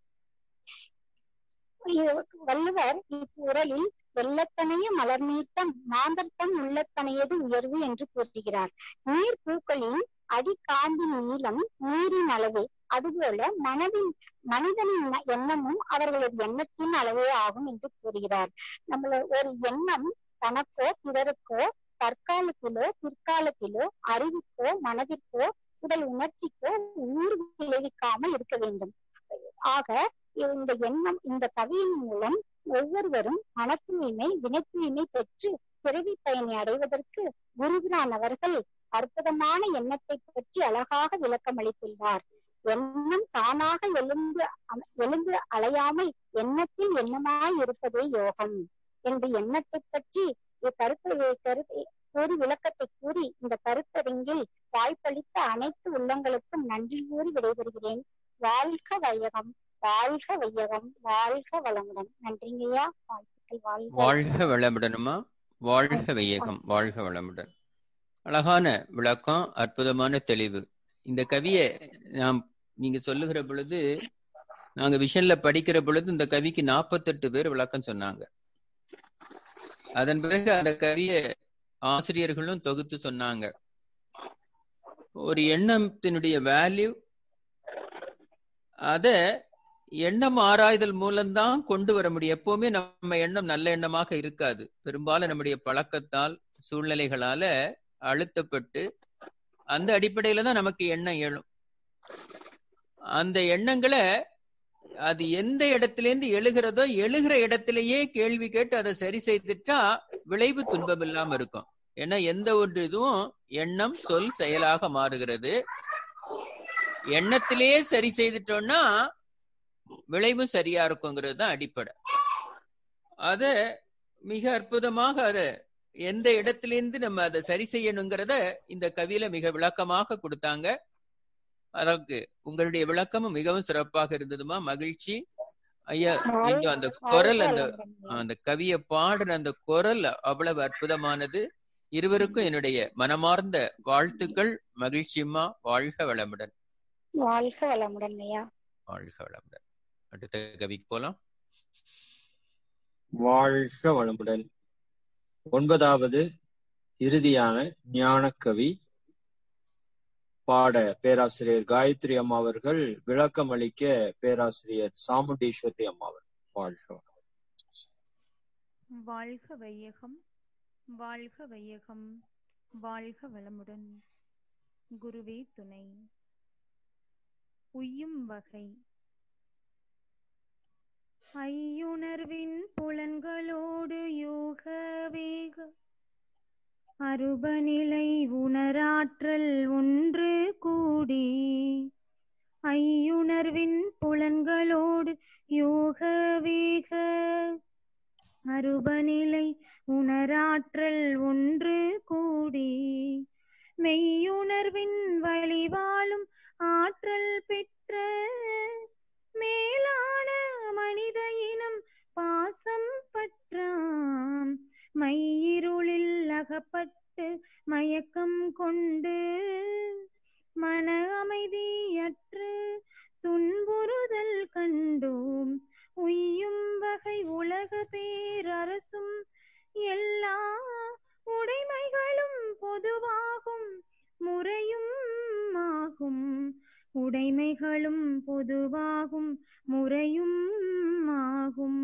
வள்ளுவர் இக்குறளில் வெள்ளத்தனைய மலர் நீட்டம் மாந்தர்த்தம் உள்ளத்தனையது உயர்வு என்று கூறுகிறார். நீர் பூக்களின் அடிக்காம்பின் நீளம் நீரின் அளவு, அதுபோல மனிதனின் எண்ணமும் அவர்களது எண்ணத்தின் அளவே ஆகும் என்று கூறுகிறார். நம்மள ஒரு எண்ணம் தனக்கோ பிறருக்கோ தற்காலத்திலோ பிற்காலத்திலோ அறிவுக்கோ மனதிற்கோ உடல் உணர்ச்சிக்கோ ஊறு விளைவிக்காமல் இருக்க வேண்டும். ஆக இந்த எண்ணம் இந்த கவியின் மூலம் ஒவ்வொருவரும் மன தூய்மை வினை தூய்மை பெற்று பிறவி பயனை அடைவதற்கு குருபிரான் அவர்கள் அற்புதமான எண்ணத்தை பற்றி அழகாக விளக்கம் அளித்துள்ளார். எண்ணம் தானாக எழுந்து அலையாமல் எண்ணத்தில் எண்ணமாய் இருப்பதே யோகம் என்று எண்ணத்தை பற்றி கூறி விளக்கத்தை கூறி இந்த கருத்தரங்கில் வாய்ப்பளித்த அனைத்து உள்ளங்களுக்கும் நன்றி கூறி விடைபெறுகிறேன். வாழ்க வையகம், வாழ்க வையகம், வாழ்க வளமுடன். நன்றிங்கய்யா, வாழ்த்துக்கள். வாழ்க வளமுடனுமா, வாழ்க வையகம், வாழ்க வளமுடன். அழகான விளக்கம், அற்புதமான தெளிவு. இந்த கவியை நீங்க சொல்லுகிற பொழுது, நாங்க விஷன்ல படிக்கிற பொழுது இந்த கவிக்கு 48 பேர் விளக்கம் சொன்னாங்க. அதன் பிறகு அந்த கவியை ஆசிரியர்களும் தொகுத்து சொன்னாங்க. ஒரு எண்ணத்தினுடைய வேல்யூ, அத எண்ணம் ஆராய்தல் மூலம்தான் கொண்டு வர முடியும். எப்பவுமே நம்ம எண்ணம் நல்ல எண்ணமாக இருக்காது. பெரும்பாலும் நம்முடைய பழக்கத்தால் சூழ்நிலைகளால அழுத்தப்பட்டு அந்த அடிப்படையில தான் நமக்கு எண்ணம் எழும். அந்த எண்ணங்களை அது எந்த இடத்துல இருந்து எழுகிறதோ எழுகிற இடத்திலேயே கேள்வி கேட்டு அதை சரி செய்துட்டா விளைவு துன்பம் இல்லாம இருக்கும். ஏன்னா எந்த ஒரு இதுவும் எண்ணம் சொல் செயலாக மாறுகிறது. எண்ணத்திலேயே சரி செய்துட்டோம்னா விளைவும் சரியா இருக்குங்கிறது தான் அடிப்படை. அத மிக அற்புதமாக அத எந்த இடத்திலிருந்து நம்ம அதை சரி செய்யணுங்கிறத இந்த கவியில மிக விளக்கமாக கொடுத்தாங்க. அதற்கு உங்களுடைய விளக்கமும் மிகவும் சிறப்பாக இருந்ததுமா, மகிழ்ச்சி ஐயா. நீங்க அந்த குரல், அந்த கவியை பாடுற அந்த குரல் அவ்வளவு அற்புதமானது. இருவருக்கும் என்னுடைய மனமார்ந்த வாழ்த்துக்கள். மகிழ்ச்சியம்மா, வாழ்க வளமுடன். வாழ்க வளமுடன் ஐயா, வாழ்க வளமுடன். அடுத்த கவிக்கு போலாம். வாழ்க வளமுடன். 9வது இறுதியான ஞானக்கவி பாட பேராசிரியர் காயத்ரி அம்மா அவர்கள், விளக்கம் அளிக்க பேராசிரியர் சாமுண்டீஸ்வரி அம்மா அவர்கள். வாழ்க வாழ்க வையகம், வாழ்க வையகம், வாழ்க வளமுடன். குருவே துணை. உய்யும் வகை. ஐயுணர்வின் புலன்களோடு யோக வேக அருபநிலை உணராற்றல் ஒன்று கூடி, ஐயுணர்வின் புலன்களோடு யோக வேக அருபநிலை உணராற்றல் ஒன்று கூடி, மெய்யுணர்வின் வழிவாழும் ஆற்றல் பெற்ற மேலான மனித இனம் பாசம் பற்றாம் மையிருளில் அகப்பட்டு மயக்கம் கொண்டு மன அமைதியற்று துன்புறுதல் கண்டோம். உய்யும் வகை உலக பேரரசும் எல்லா உடைமைகளும் பொதுவாகும் முறையும் ஆகும், உடைமைகளும் பொதுவாகும் முறையும் ஆகும்.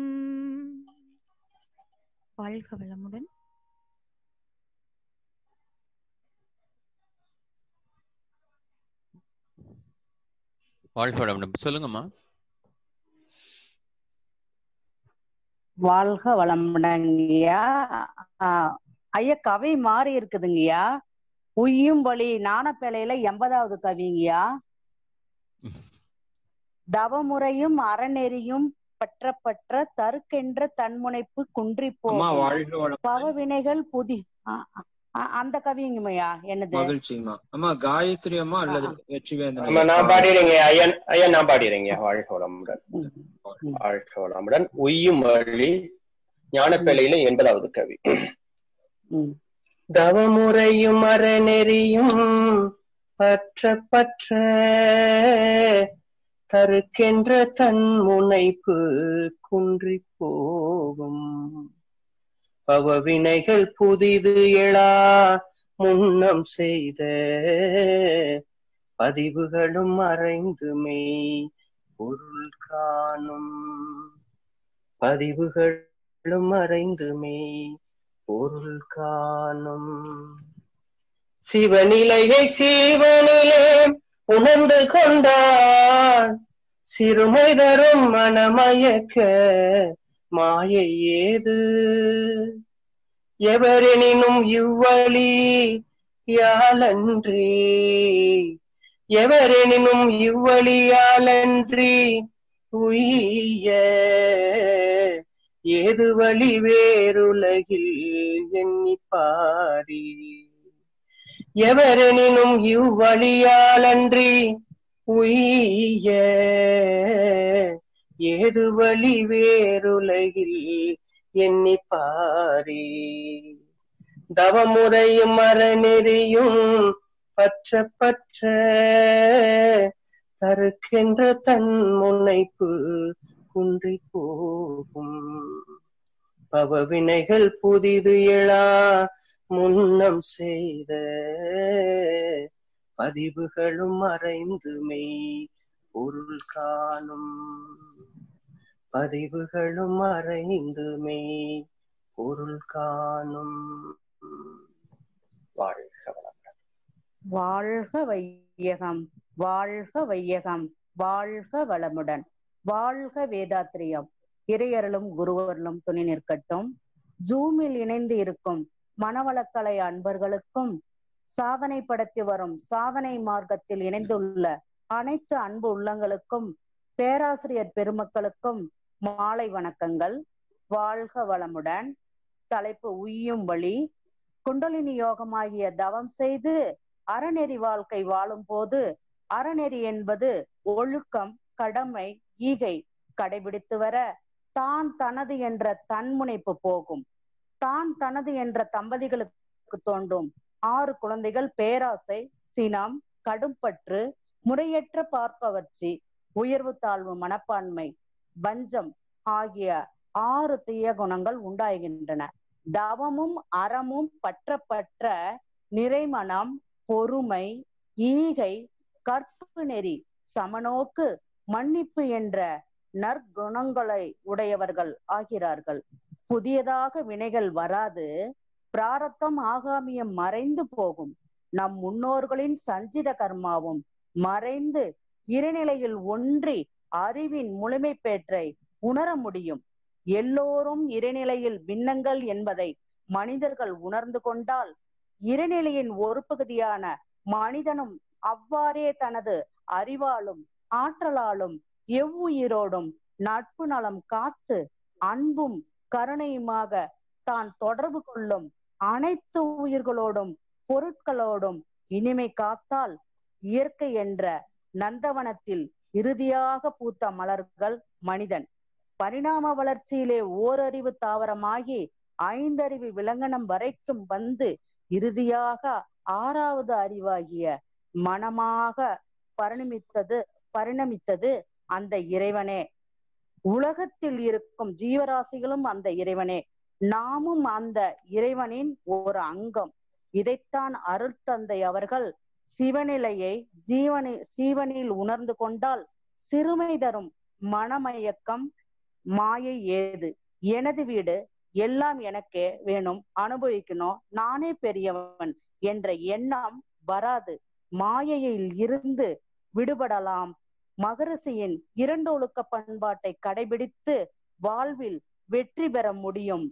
வாழ்க வளமுடன். வாழ்க வளமுடன். சொல்லுங்கம்மா. வாழ்க வளமுடங்கய்யா. ஐயா, கவி மாறி இருக்குதுங்கய்யா. உய்யும் வழி ஞானப்பேழையில 80வது கவிங்கய்யா. தவமுறையும் அறநெறியும் பற்ற தருக்கென்ற தன்முனைப்பு குன்றி போகும் பவவினைகள் புதி அந்த கவிங்கம்மையா என்னது? மகிழ்ச்சிங்கம்மா. அம்மா காயத்ரி அம்மா அல்லது வெற்றிவேந்தன்? நான் பாடிடுறேங்க ஐயா, நான் பாடிடுறேங்க. வாழ்க வளமுடன், வாழ்க வளமுடன். உய்யும் வழி ஞானப்பேழையில 80வது கவி. தவமுறையும் அறநெறியும் பற்ற தருக்கென்ற தன் முனைப்பு குன்றி போகும் பவவினைகள் புதிது எழா முன்னம் செய்த பதிவுகளும் மறைந்துமே பொருள் காணும், பதிவுகளும் மறைந்துமே பொருள் காணும். சிவநிலையை சீவனிலே உணர்ந்து கொண்டான் சிறுமை தரும் மனமயக்க மாயை ஏது, எவரெனினும் இவ்வழி யாலன்றி, எவரெனினும் இவ்வழியாலன்றி உய்ய ஏது வழி வேறுலகில் எண்ணி பாரி, எவரெனினும் இவ்வழியாலன்றி உய்ய ஏது வழி வேறுலகில் எண்ணி பாரி. தவமுறையும் அறநெறியும் பற்ற தருக்கென்ற தன் முனைப்பு குன்றி போகும் பவவினைகள் புதிது எழா முன்னம் செய்த பதிவுகளும் மறைந்துமே பொருள் காணும், பதிவுகளும் மறைந்துமே பொருள் காணும். வாழ்க வளமுடன். வாழ்க வையகம், வாழ்க வையகம், வாழ்க வளமுடன். வாழ்க வேதாத்திரியம். இறையருளும் குருவருளும் துணை நிற்கட்டும். ஜூமில் இணைந்து இருக்கும் மனவளக்கலை அன்பர்களுக்கும் சாதனை படுத்தி வரும் சாதனை மார்க்கத்தில் இணைந்துள்ள அனைத்து அன்பு உள்ளங்களுக்கும் பேராசிரியர் பெருமக்களுக்கும் மாலை வணக்கங்கள். வாழ்க வளமுடன். தலைப்பு உய்யும் வழி. குண்டலினி யோகமாகிய தவம் செய்து அறநெறி வாழ்க்கை வாழும் போது அறநெறி என்பது ஒழுக்கம், கடமை, ஈகை கடைபிடித்து வர தான் தனது என்ற தன்முனைப்பு போகும். தான் தனது என்ற தம்பதிகளுக்கு தோன்றும் 6 குழந்தைகள் பேராசை, சினம், கடும்பற்று, முறையற்ற பார்ப்பவர்ச்சி, உயர்வு தாழ்வு மனப்பான்மை, வஞ்சம் ஆகிய 6 தீய குணங்கள் உண்டாகின்றன. தவமும் அறமும் பற்ற நிறைமனம், பொறுமை, ஈகை, கற்பு நெறி, சமநோக்கு, மன்னிப்பு என்ற நற்குணங்களை உடையவர்கள் ஆகிறார்கள். புதியதாக வினைகள் வராது பிராரத்தம் ஆகாமியம் மறைந்து போகும். நம் முன்னோர்களின் சஞ்சித கர்மாவும் மறைந்து இறைநிலையில் ஒன்றி அறிவின் முழுமை பேற்றை உணர முடியும். எல்லோரும் இறைநிலையில் பின்னங்கள் என்பதை மனிதர்கள் உணர்ந்து கொண்டால் இறைநிலையின் ஒரு பகுதியான மனிதனும் அவ்வாறே தனது அறிவாலும் ஆற்றலாலும் எவ்வுயிரோடும் நட்பு நலம் காத்து அன்பும் கருணையுமாக தான் தொடர்பு கொள்ளும் அனைத்து உயிர்களோடும் பொருட்களோடும் இனிமை காத்தால் இயற்கை என்ற நந்தவனத்தில் இறுதியாக பூத்த மலர்கள் மனிதன். பரிணாம வளர்ச்சியிலே ஓரறிவு தாவரமாகி 5 அறிவு விலங்கினம் வரைக்கும் வந்து இறுதியாக 6வது அறிவாகிய மனமாக பரிணமித்தது அந்த இறைவனே. உலகத்தில் இருக்கும் ஜீவராசிகளும் அந்த இறைவனே. நாமும் அந்த இறைவனின் ஒரு அங்கம். இதைத்தான் அருட்தந்தை அவர்கள் சிவநிலையை சீவனில் உணர்ந்து கொண்டால் சிறுமை தரும் மனமயக்கம் மாயை ஏது, எனது வீடு எல்லாம் எனக்கே வேணும், அனுபவிக்கணும், நானே பெரியவன் என்ற எண்ணம் வராது. மாயையில் இருந்து விடுபடலாம். மகரிஷியின் 2 ஒழுக்க பண்பாட்டை கடைபிடித்து வாழ்வில் வெற்றி பெற முடியும்.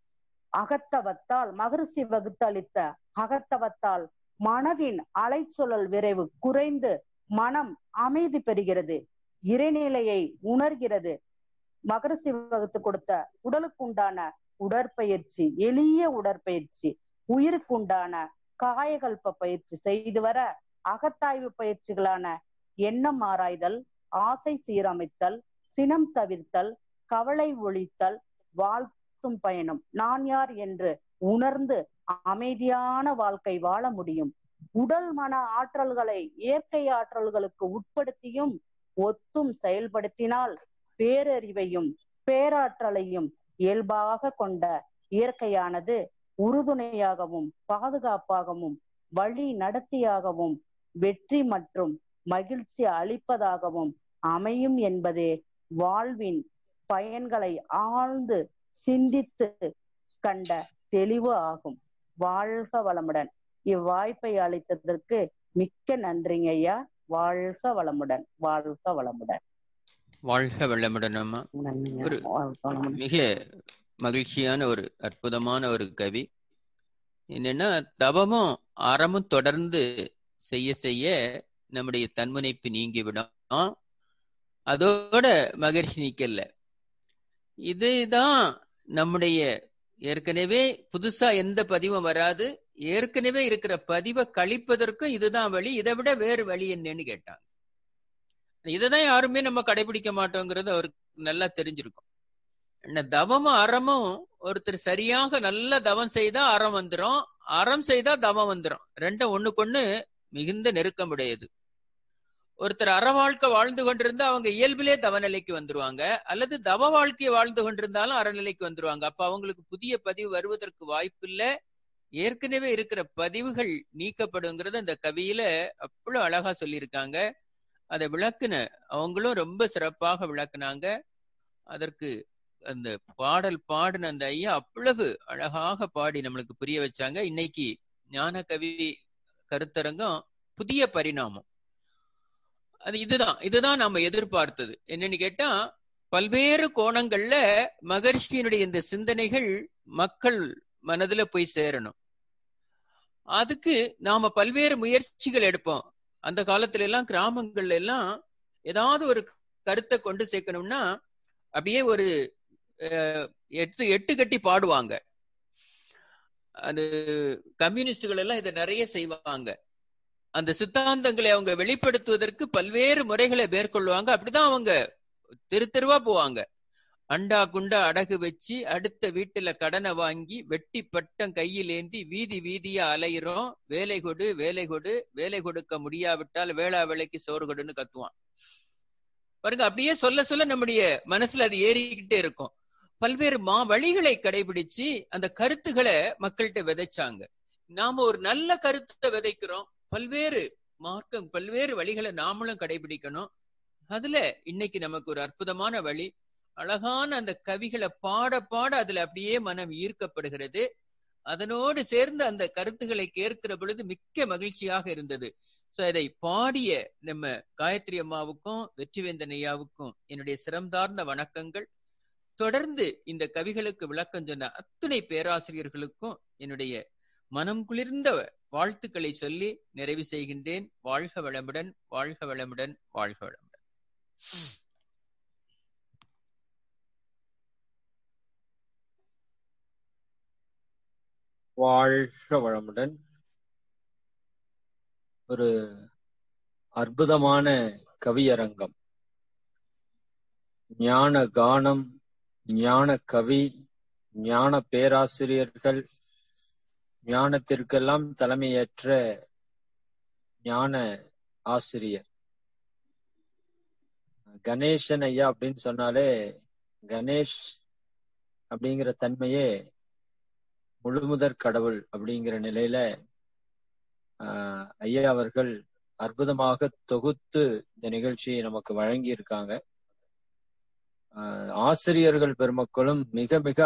அகத்தவத்தால் மகரிஷி வகுத்தளித்த அகத்தவத்தால் மனதின் அலைச்சொல் விரைவு குறைந்து மனம் அமைதி பெறுகிறது, இறைநிலையை உணர்கிறது. மகரிஷி வகுத்து கொடுத்த உடலுக்குண்டான உடற்பயிற்சி, எளிய உடற்பயிற்சி, உயிருக்குண்டான காயகல்ப பயிற்சி செய்து வர அகத்தாய்வு பயிற்சிகளான எண்ணம் ஆராய்தல், ஆசை சீரமைத்தல், சினம் தவிர்த்தல், கவலை ஒழித்தல், வாழ்த்தும் பயணம், நான் யார் என்று உணர்ந்து அமைதியான வாழ்க்கை வாழ முடியும். உடல் மன ஆற்றல்களை இயற்கை ஆற்றல்களுக்கு உட்படுத்தியும் ஒத்தும் செயல்படுத்தினால் பேரறிவையும் பேராற்றலையும் இயல்பாக கொண்ட இயற்கையானது உறுதுணையாகவும் பாதுகாப்பாகவும் வழி நடத்தியாகவும் வெற்றி மற்றும் மகிழ்ச்சி அளிப்பதாகவும் அமையும் என்பதே வாழ்வின் பயன்களை ஆழ்ந்து சிந்தித்து கண்ட தெளிவு ஆகும். வாழ்க வளமுடன். இவ்வாய்ப்பை அளித்ததற்கு மிக்க நன்றிங்க ஐயா. வாழ்க வளமுடன். வாழ்க வளமுடன். வாழ்க வளமுடன் அம்மா. ஒரு மிக மகிழ்ச்சியான ஒரு அற்புதமான ஒரு கவி. என்னன்னா, தவமும் அறமும் தொடர்ந்து செய்ய செய்ய நம்முடைய தன்முனைப்பு நீங்கிவிடும். அதோட மகிழ்ச்சி நீக்கல. இதுதான் நம்முடைய ஏற்கனவே புதுசா எந்த பதிவும் வராது. ஏற்கனவே இருக்கிற பதிவை கழிப்பதற்கும் இதுதான் வழி. இதை விட வேறு வழி என்னன்னு கேட்டாங்க. இதைதான் யாருமே நம்ம கடைபிடிக்க மாட்டோங்கிறது அவருக்கு நல்லா தெரிஞ்சிருக்கும். என்ன தவமும் அறமும், ஒருத்தர் சரியாக நல்ல தவம் செய்தா அறம் வந்துடும், அறம் செய்தா தவம் வந்துடும். ரெண்டும் ஒண்ணுக்கொண்ணு மிகுந்த நெருக்கமுடையது. ஒருத்தர் அற வாழ்க்கை வாழ்ந்து கொண்டிருந்தா அவங்க இயல்பிலே தவநிலைக்கு வந்துருவாங்க, அல்லது தவ வாழ்க்கையை வாழ்ந்து கொண்டிருந்தாலும் அறநிலைக்கு வந்துருவாங்க. அப்ப அவங்களுக்கு புதிய பதிவு வருவதற்கு வாய்ப்பு இல்லை. ஏற்கனவே இருக்கிற பதிவுகள் நீக்கப்படுங்கிறது அந்த கவியில அவ்வளவு அழகா சொல்லியிருக்காங்க. அதை விளக்குன அவங்களும் ரொம்ப சிறப்பாக விளக்குனாங்க. அதற்கு அந்த பாடல் பாடின அந்த ஐயா அவ்வளவு அழகாக பாடி நம்மளுக்கு புரிய வச்சாங்க. இன்னைக்கு ஞான கவி கருத்தரங்கம் புதிய பரிணாமம். அது இதுதான் நாம எதிர்பார்த்தது. என்னன்னு கேட்டா, பல்வேறு கோணங்கள்ல மகரிஷியினுடைய இந்த சிந்தனைகள் மக்கள் மனதுல போய் சேரணும். அதுக்கு நாம பல்வேறு முயற்சிகள் எடுப்போம். அந்த காலத்துல எல்லாம் கிராமங்கள்ல எல்லாம் ஏதாவது ஒரு கருத்தை கொண்டு சேர்க்கணும்னா அப்படியே ஒரு எட்டு கட்டி பாடுவாங்க. அது கம்யூனிஸ்டுகள் எல்லாம் இதை நிறைய செய்வாங்க. அந்த சித்தாந்தங்களை அவங்க வெளிப்படுத்துவதற்கு பல்வேறு முறைகளை மேற்கொள்வாங்க. அப்படிதான் அவங்க தெருவா போவாங்க. அண்டா குண்டா அடகு வச்சு அடுத்த வீட்டுல கடனை வாங்கி வெட்டி பட்டம் கையில் ஏந்தி வீதி வீதியா அலையிறோம். வேலை கொடு வேலை கொடு, வேலை கொடுக்க முடியாவிட்டால் வேளா வேலைக்கு சோறு கொடுன்னு கத்துவான் பாருங்க. அப்படியே சொல்ல சொல்ல நம்முடைய மனசுல அது ஏறிக்கிட்டே இருக்கும். பல்வேறு வழிகளை கடைபிடிச்சு அந்த கருத்துக்களை மக்கள்கிட்ட விதைச்சாங்க. நாம ஒரு நல்ல கருத்தை விதைக்கிறோம். பல்வேறு மார்க்கம் பல்வேறு வழிகளை நாமளும் கடைபிடிக்கணும். அதுல இன்னைக்கு நமக்கு ஒரு அற்புதமான வழி. அழகான அந்த கவிகளை பாட பாட அதுல அப்படியே மனம் ஈர்க்கப்படுகிறது. அதனோடு சேர்ந்து அந்த கருத்துக்களை கேட்கிற பொழுது மிக்க மகிழ்ச்சியாக இருந்தது. சோ இதை பாடிய நம்ம காயத்ரி அம்மாவுக்கும் வெற்றிவேந்தன் ஐயாவுக்கும் என்னுடைய சிரம்தார்ந்த வணக்கங்கள். தொடர்ந்து இந்த கவிகளுக்கு விளக்கம் சொன்ன அத்துணை பேராசிரியர்களுக்கும் என்னுடைய மனம் குளிர்ந்த வாழ்த்துக்களை சொல்லி நிறைவு செய்கின்றேன். வாழ்க வளமுடன், வாழ்க வளமுடன், வாழ்க வளமுடன். வாழ்க வளமுடன். ஒரு அற்புதமான கவியரங்கம், ஞான கானம், ஞான கவி, ஞான பேராசிரியர்கள், ஞானத்திற்கெல்லாம் தலைமையேற்ற ஞான ஆசிரியர் கணேசன் ஐயா அப்படின்னு சொன்னாலே கணேஷ் அப்படிங்கிற தன்மையே முழுமுதற் கடவுள் அப்படிங்கிற நிலையில ஐயா அவர்கள் அற்புதமாக தொகுத்து இந்த நிகழ்ச்சியை நமக்கு வழங்கி இருக்காங்க. ஆசிரியர்கள் பெருமக்களும் மிக மிக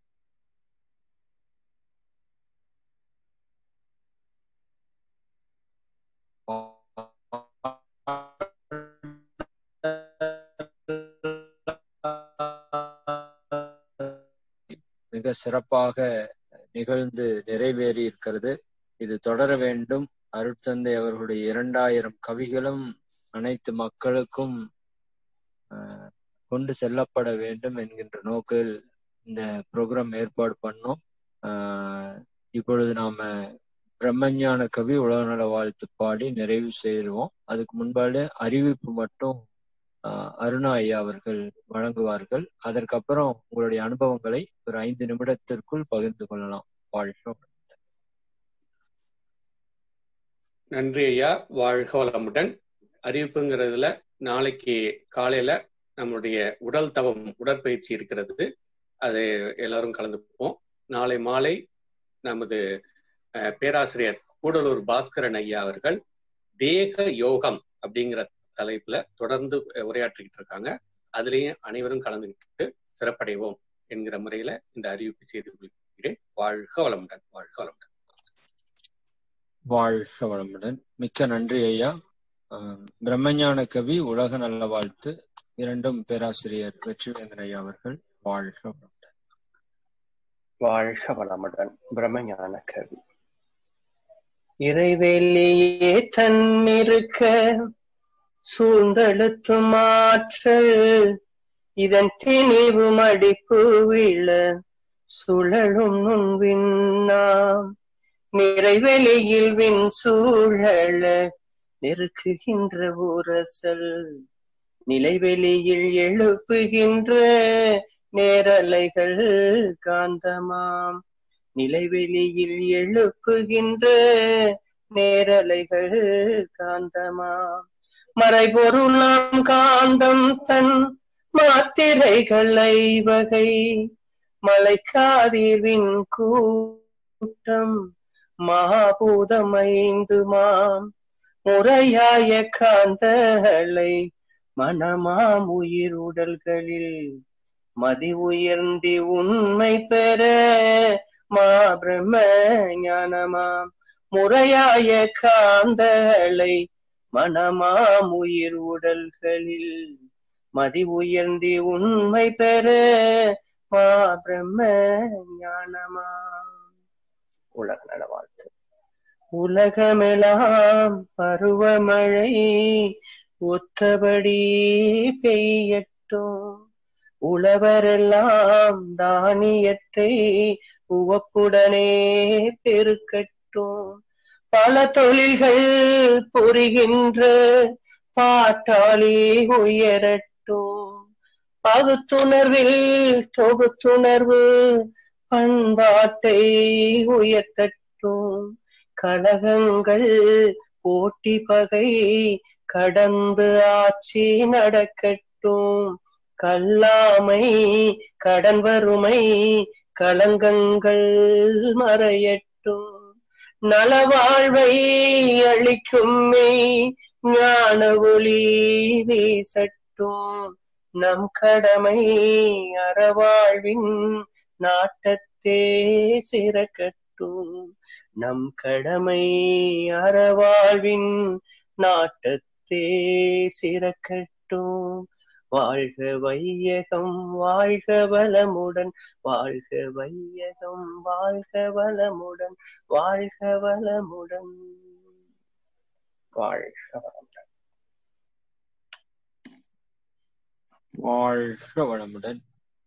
மிக சிறப்பாக நிகழ்ந்து நிறைவேறி இருக்கிறது. இது தொடர வேண்டும். அருட்தந்தை அவர்களுடைய 2000 கவிகளும் அனைத்து மக்களுக்கும் கொண்டு செல்லப்பட வேண்டும் என்கின்ற நோக்கில் இந்த ப்ரோக்ராம் ஏற்பாடு பண்ணோம். இப்பொழுது நாம பிரம்மஞான கவி உலகநல வாழ்த்து பாடி நிறைவு செய்வோம். அதுக்கு முன்பாடு அறிவிப்பு மட்டும் அருணா ஐயா அவர்கள் வழங்குவார்கள். அதற்கப்புறம் உங்களுடைய அனுபவங்களை ஒரு 5 நிமிடத்திற்குள் பகிர்ந்து கொள்ளலாம். வாழ்க. நன்றி ஐயா, வாழ்க வளமுடன். அறிவிப்புங்கிறதுல நாளைக்கு காலையில நம்முடைய உடல் தவம் உடற்பயிற்சி இருக்கிறது, அதை எல்லாரும் கலந்துப்போம். நாளை மாலை நமது பேராசிரியர் கூடலூர் பாஸ்கரன் ஐயா அவர்கள் தேக யோகம் அப்படிங்கிற தலைப்புல தொடர்ந்து உரையாற்றிக்கிட்டு இருக்காங்க. அதுலயும் அனைவரும் கலந்துகிட்டு சிறப்படைவோம் என்கிற முறையில இந்த அறிவிப்பு செய்து கொள்கிறேன். வாழ்க வளமுடன், வாழ்க வளமுடன். வாழ்க வளமுடன். மிக்க நன்றி ஐயா. பிரம்மஞான கவி உலக நல்ல வாழ்த்து இரண்டும் பேராசிரியர் வெற்றிவேந்தன் ஐயா அவர்கள். வாழ்க வளமுடன். வாழ்க வளமுடன். பிரம்மஞான கவி. இறைவெளியே தன்னிருக்க சூழ்ந்தழுத்தும் ஆற்றல், இதன் திணிவு மடிப்பு விழ சுழலும் நுண்விண்ணாம், நிறைவெளியில் விண் சூழல நெருக்குகின்ற உரசல், நிலைவெளியில் எழுப்புகின்ற நேரலைகள் காந்தமாம், நிலைவெளியில் எழுப்புகின்ற நேரலைகள் காந்தமாம், மறைபொருளாம் காந்தம் தன் மாத்திரைகளை வகை, மலைக்காதிர்வின் கூட்டம் மாபூதமைந்துமாம், முறையாய காந்தலை மனமாம் உயிர் உடல்களில் மதி உயர்ந்தி உண்மை பெற மா பிரம்ம ஞானமாம், முறையாய காந்தலை மனமாம் உயிர் உடல்களில் மதி உயர்ந்தி உண்மை பெற மா பிரம்ம ஞானமாம். உலக நல வாழ்த்து. உலகமெல்லாம் பருவமழை ஒத்தபடி பெய்யட்டும், உழவரெல்லாம் தானியத்தை உவப்புடனே பெருக்கட்டும், பல தொழில்கள் புரிகின்ற பாட்டாளி உயரட்டும், பகுத்துணர்வில் தொகுத்துணர்வு பண்பாட்டை உயர்த்தட்டும், கழகங்கள் போட்டி பகை கடந்து ஆட்சி நடக்கட்டும், கல்லாமை கடன் வறுமை களங்கங்கள் மறையட்டும், நலவாழ்வை அளிக்கும் ஞான ஒளி வீசட்டும், நம் கடமை அறவாழ்வின் நாட்டத்தே சிறக்கட்டும். சிறக்கட்டும். நம் கடமை அறவாழ்வின் நாட்டத்தே சிறக்கட்டும். வாழ்க வையகம் வாழ்க வளமுடன், வாழ்க வையகம் வாழ்க வளமுடன், வாழ்க வளமுடன், வாழ்க வளமுடன். வாழ்க வளமுடன்.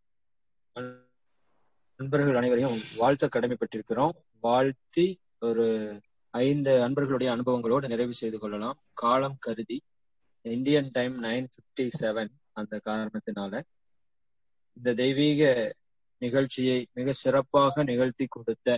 நண்பர்கள் அனைவரையும் வாழ்த்த கடமைப்பட்டிருக்கிறோம். வாழ்த்தி ஒரு 5 அன்பர்களுடைய அனுபவங்களோடு நிறைவு செய்து கொள்ளலாம். காலம் கருதி இந்தியன் டைம் 9:57. அந்த காரணத்தினால இந்த தெய்வீக நிகழ்ச்சியை மிக சிறப்பாக நிகழ்த்தி கொடுத்த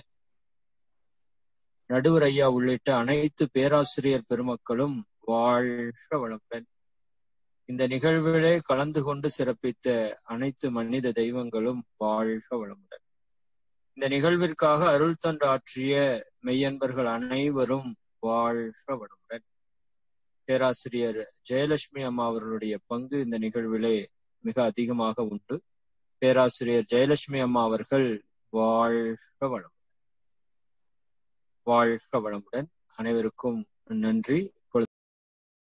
நடுவர் ஐயா உள்ளிட்ட அனைத்து பேராசிரியர் பெருமக்களும் வாழ்க வளமுடன். இந்த நிகழ்விலே கலந்து கொண்டு சிறப்பித்த அனைத்து மனித தெய்வங்களும் வாழ்க வளமுடன். இந்த நிகழ்விற்காக அருள் தொண்டு ஆற்றிய மெய்யன்பர்கள் அனைவரும் வாழ்க வளமுடன். பேராசிரியர் ஜெயலட்சுமி அம்மா அவர்களுடைய பங்கு இந்த நிகழ்விலே மிக அதிகமாக உண்டு. பேராசிரியர் ஜெயலட்சுமி அம்மா அவர்கள் வாழ்க வளமுடன். வாழ்க வளமுடன். அனைவருக்கும் நன்றி.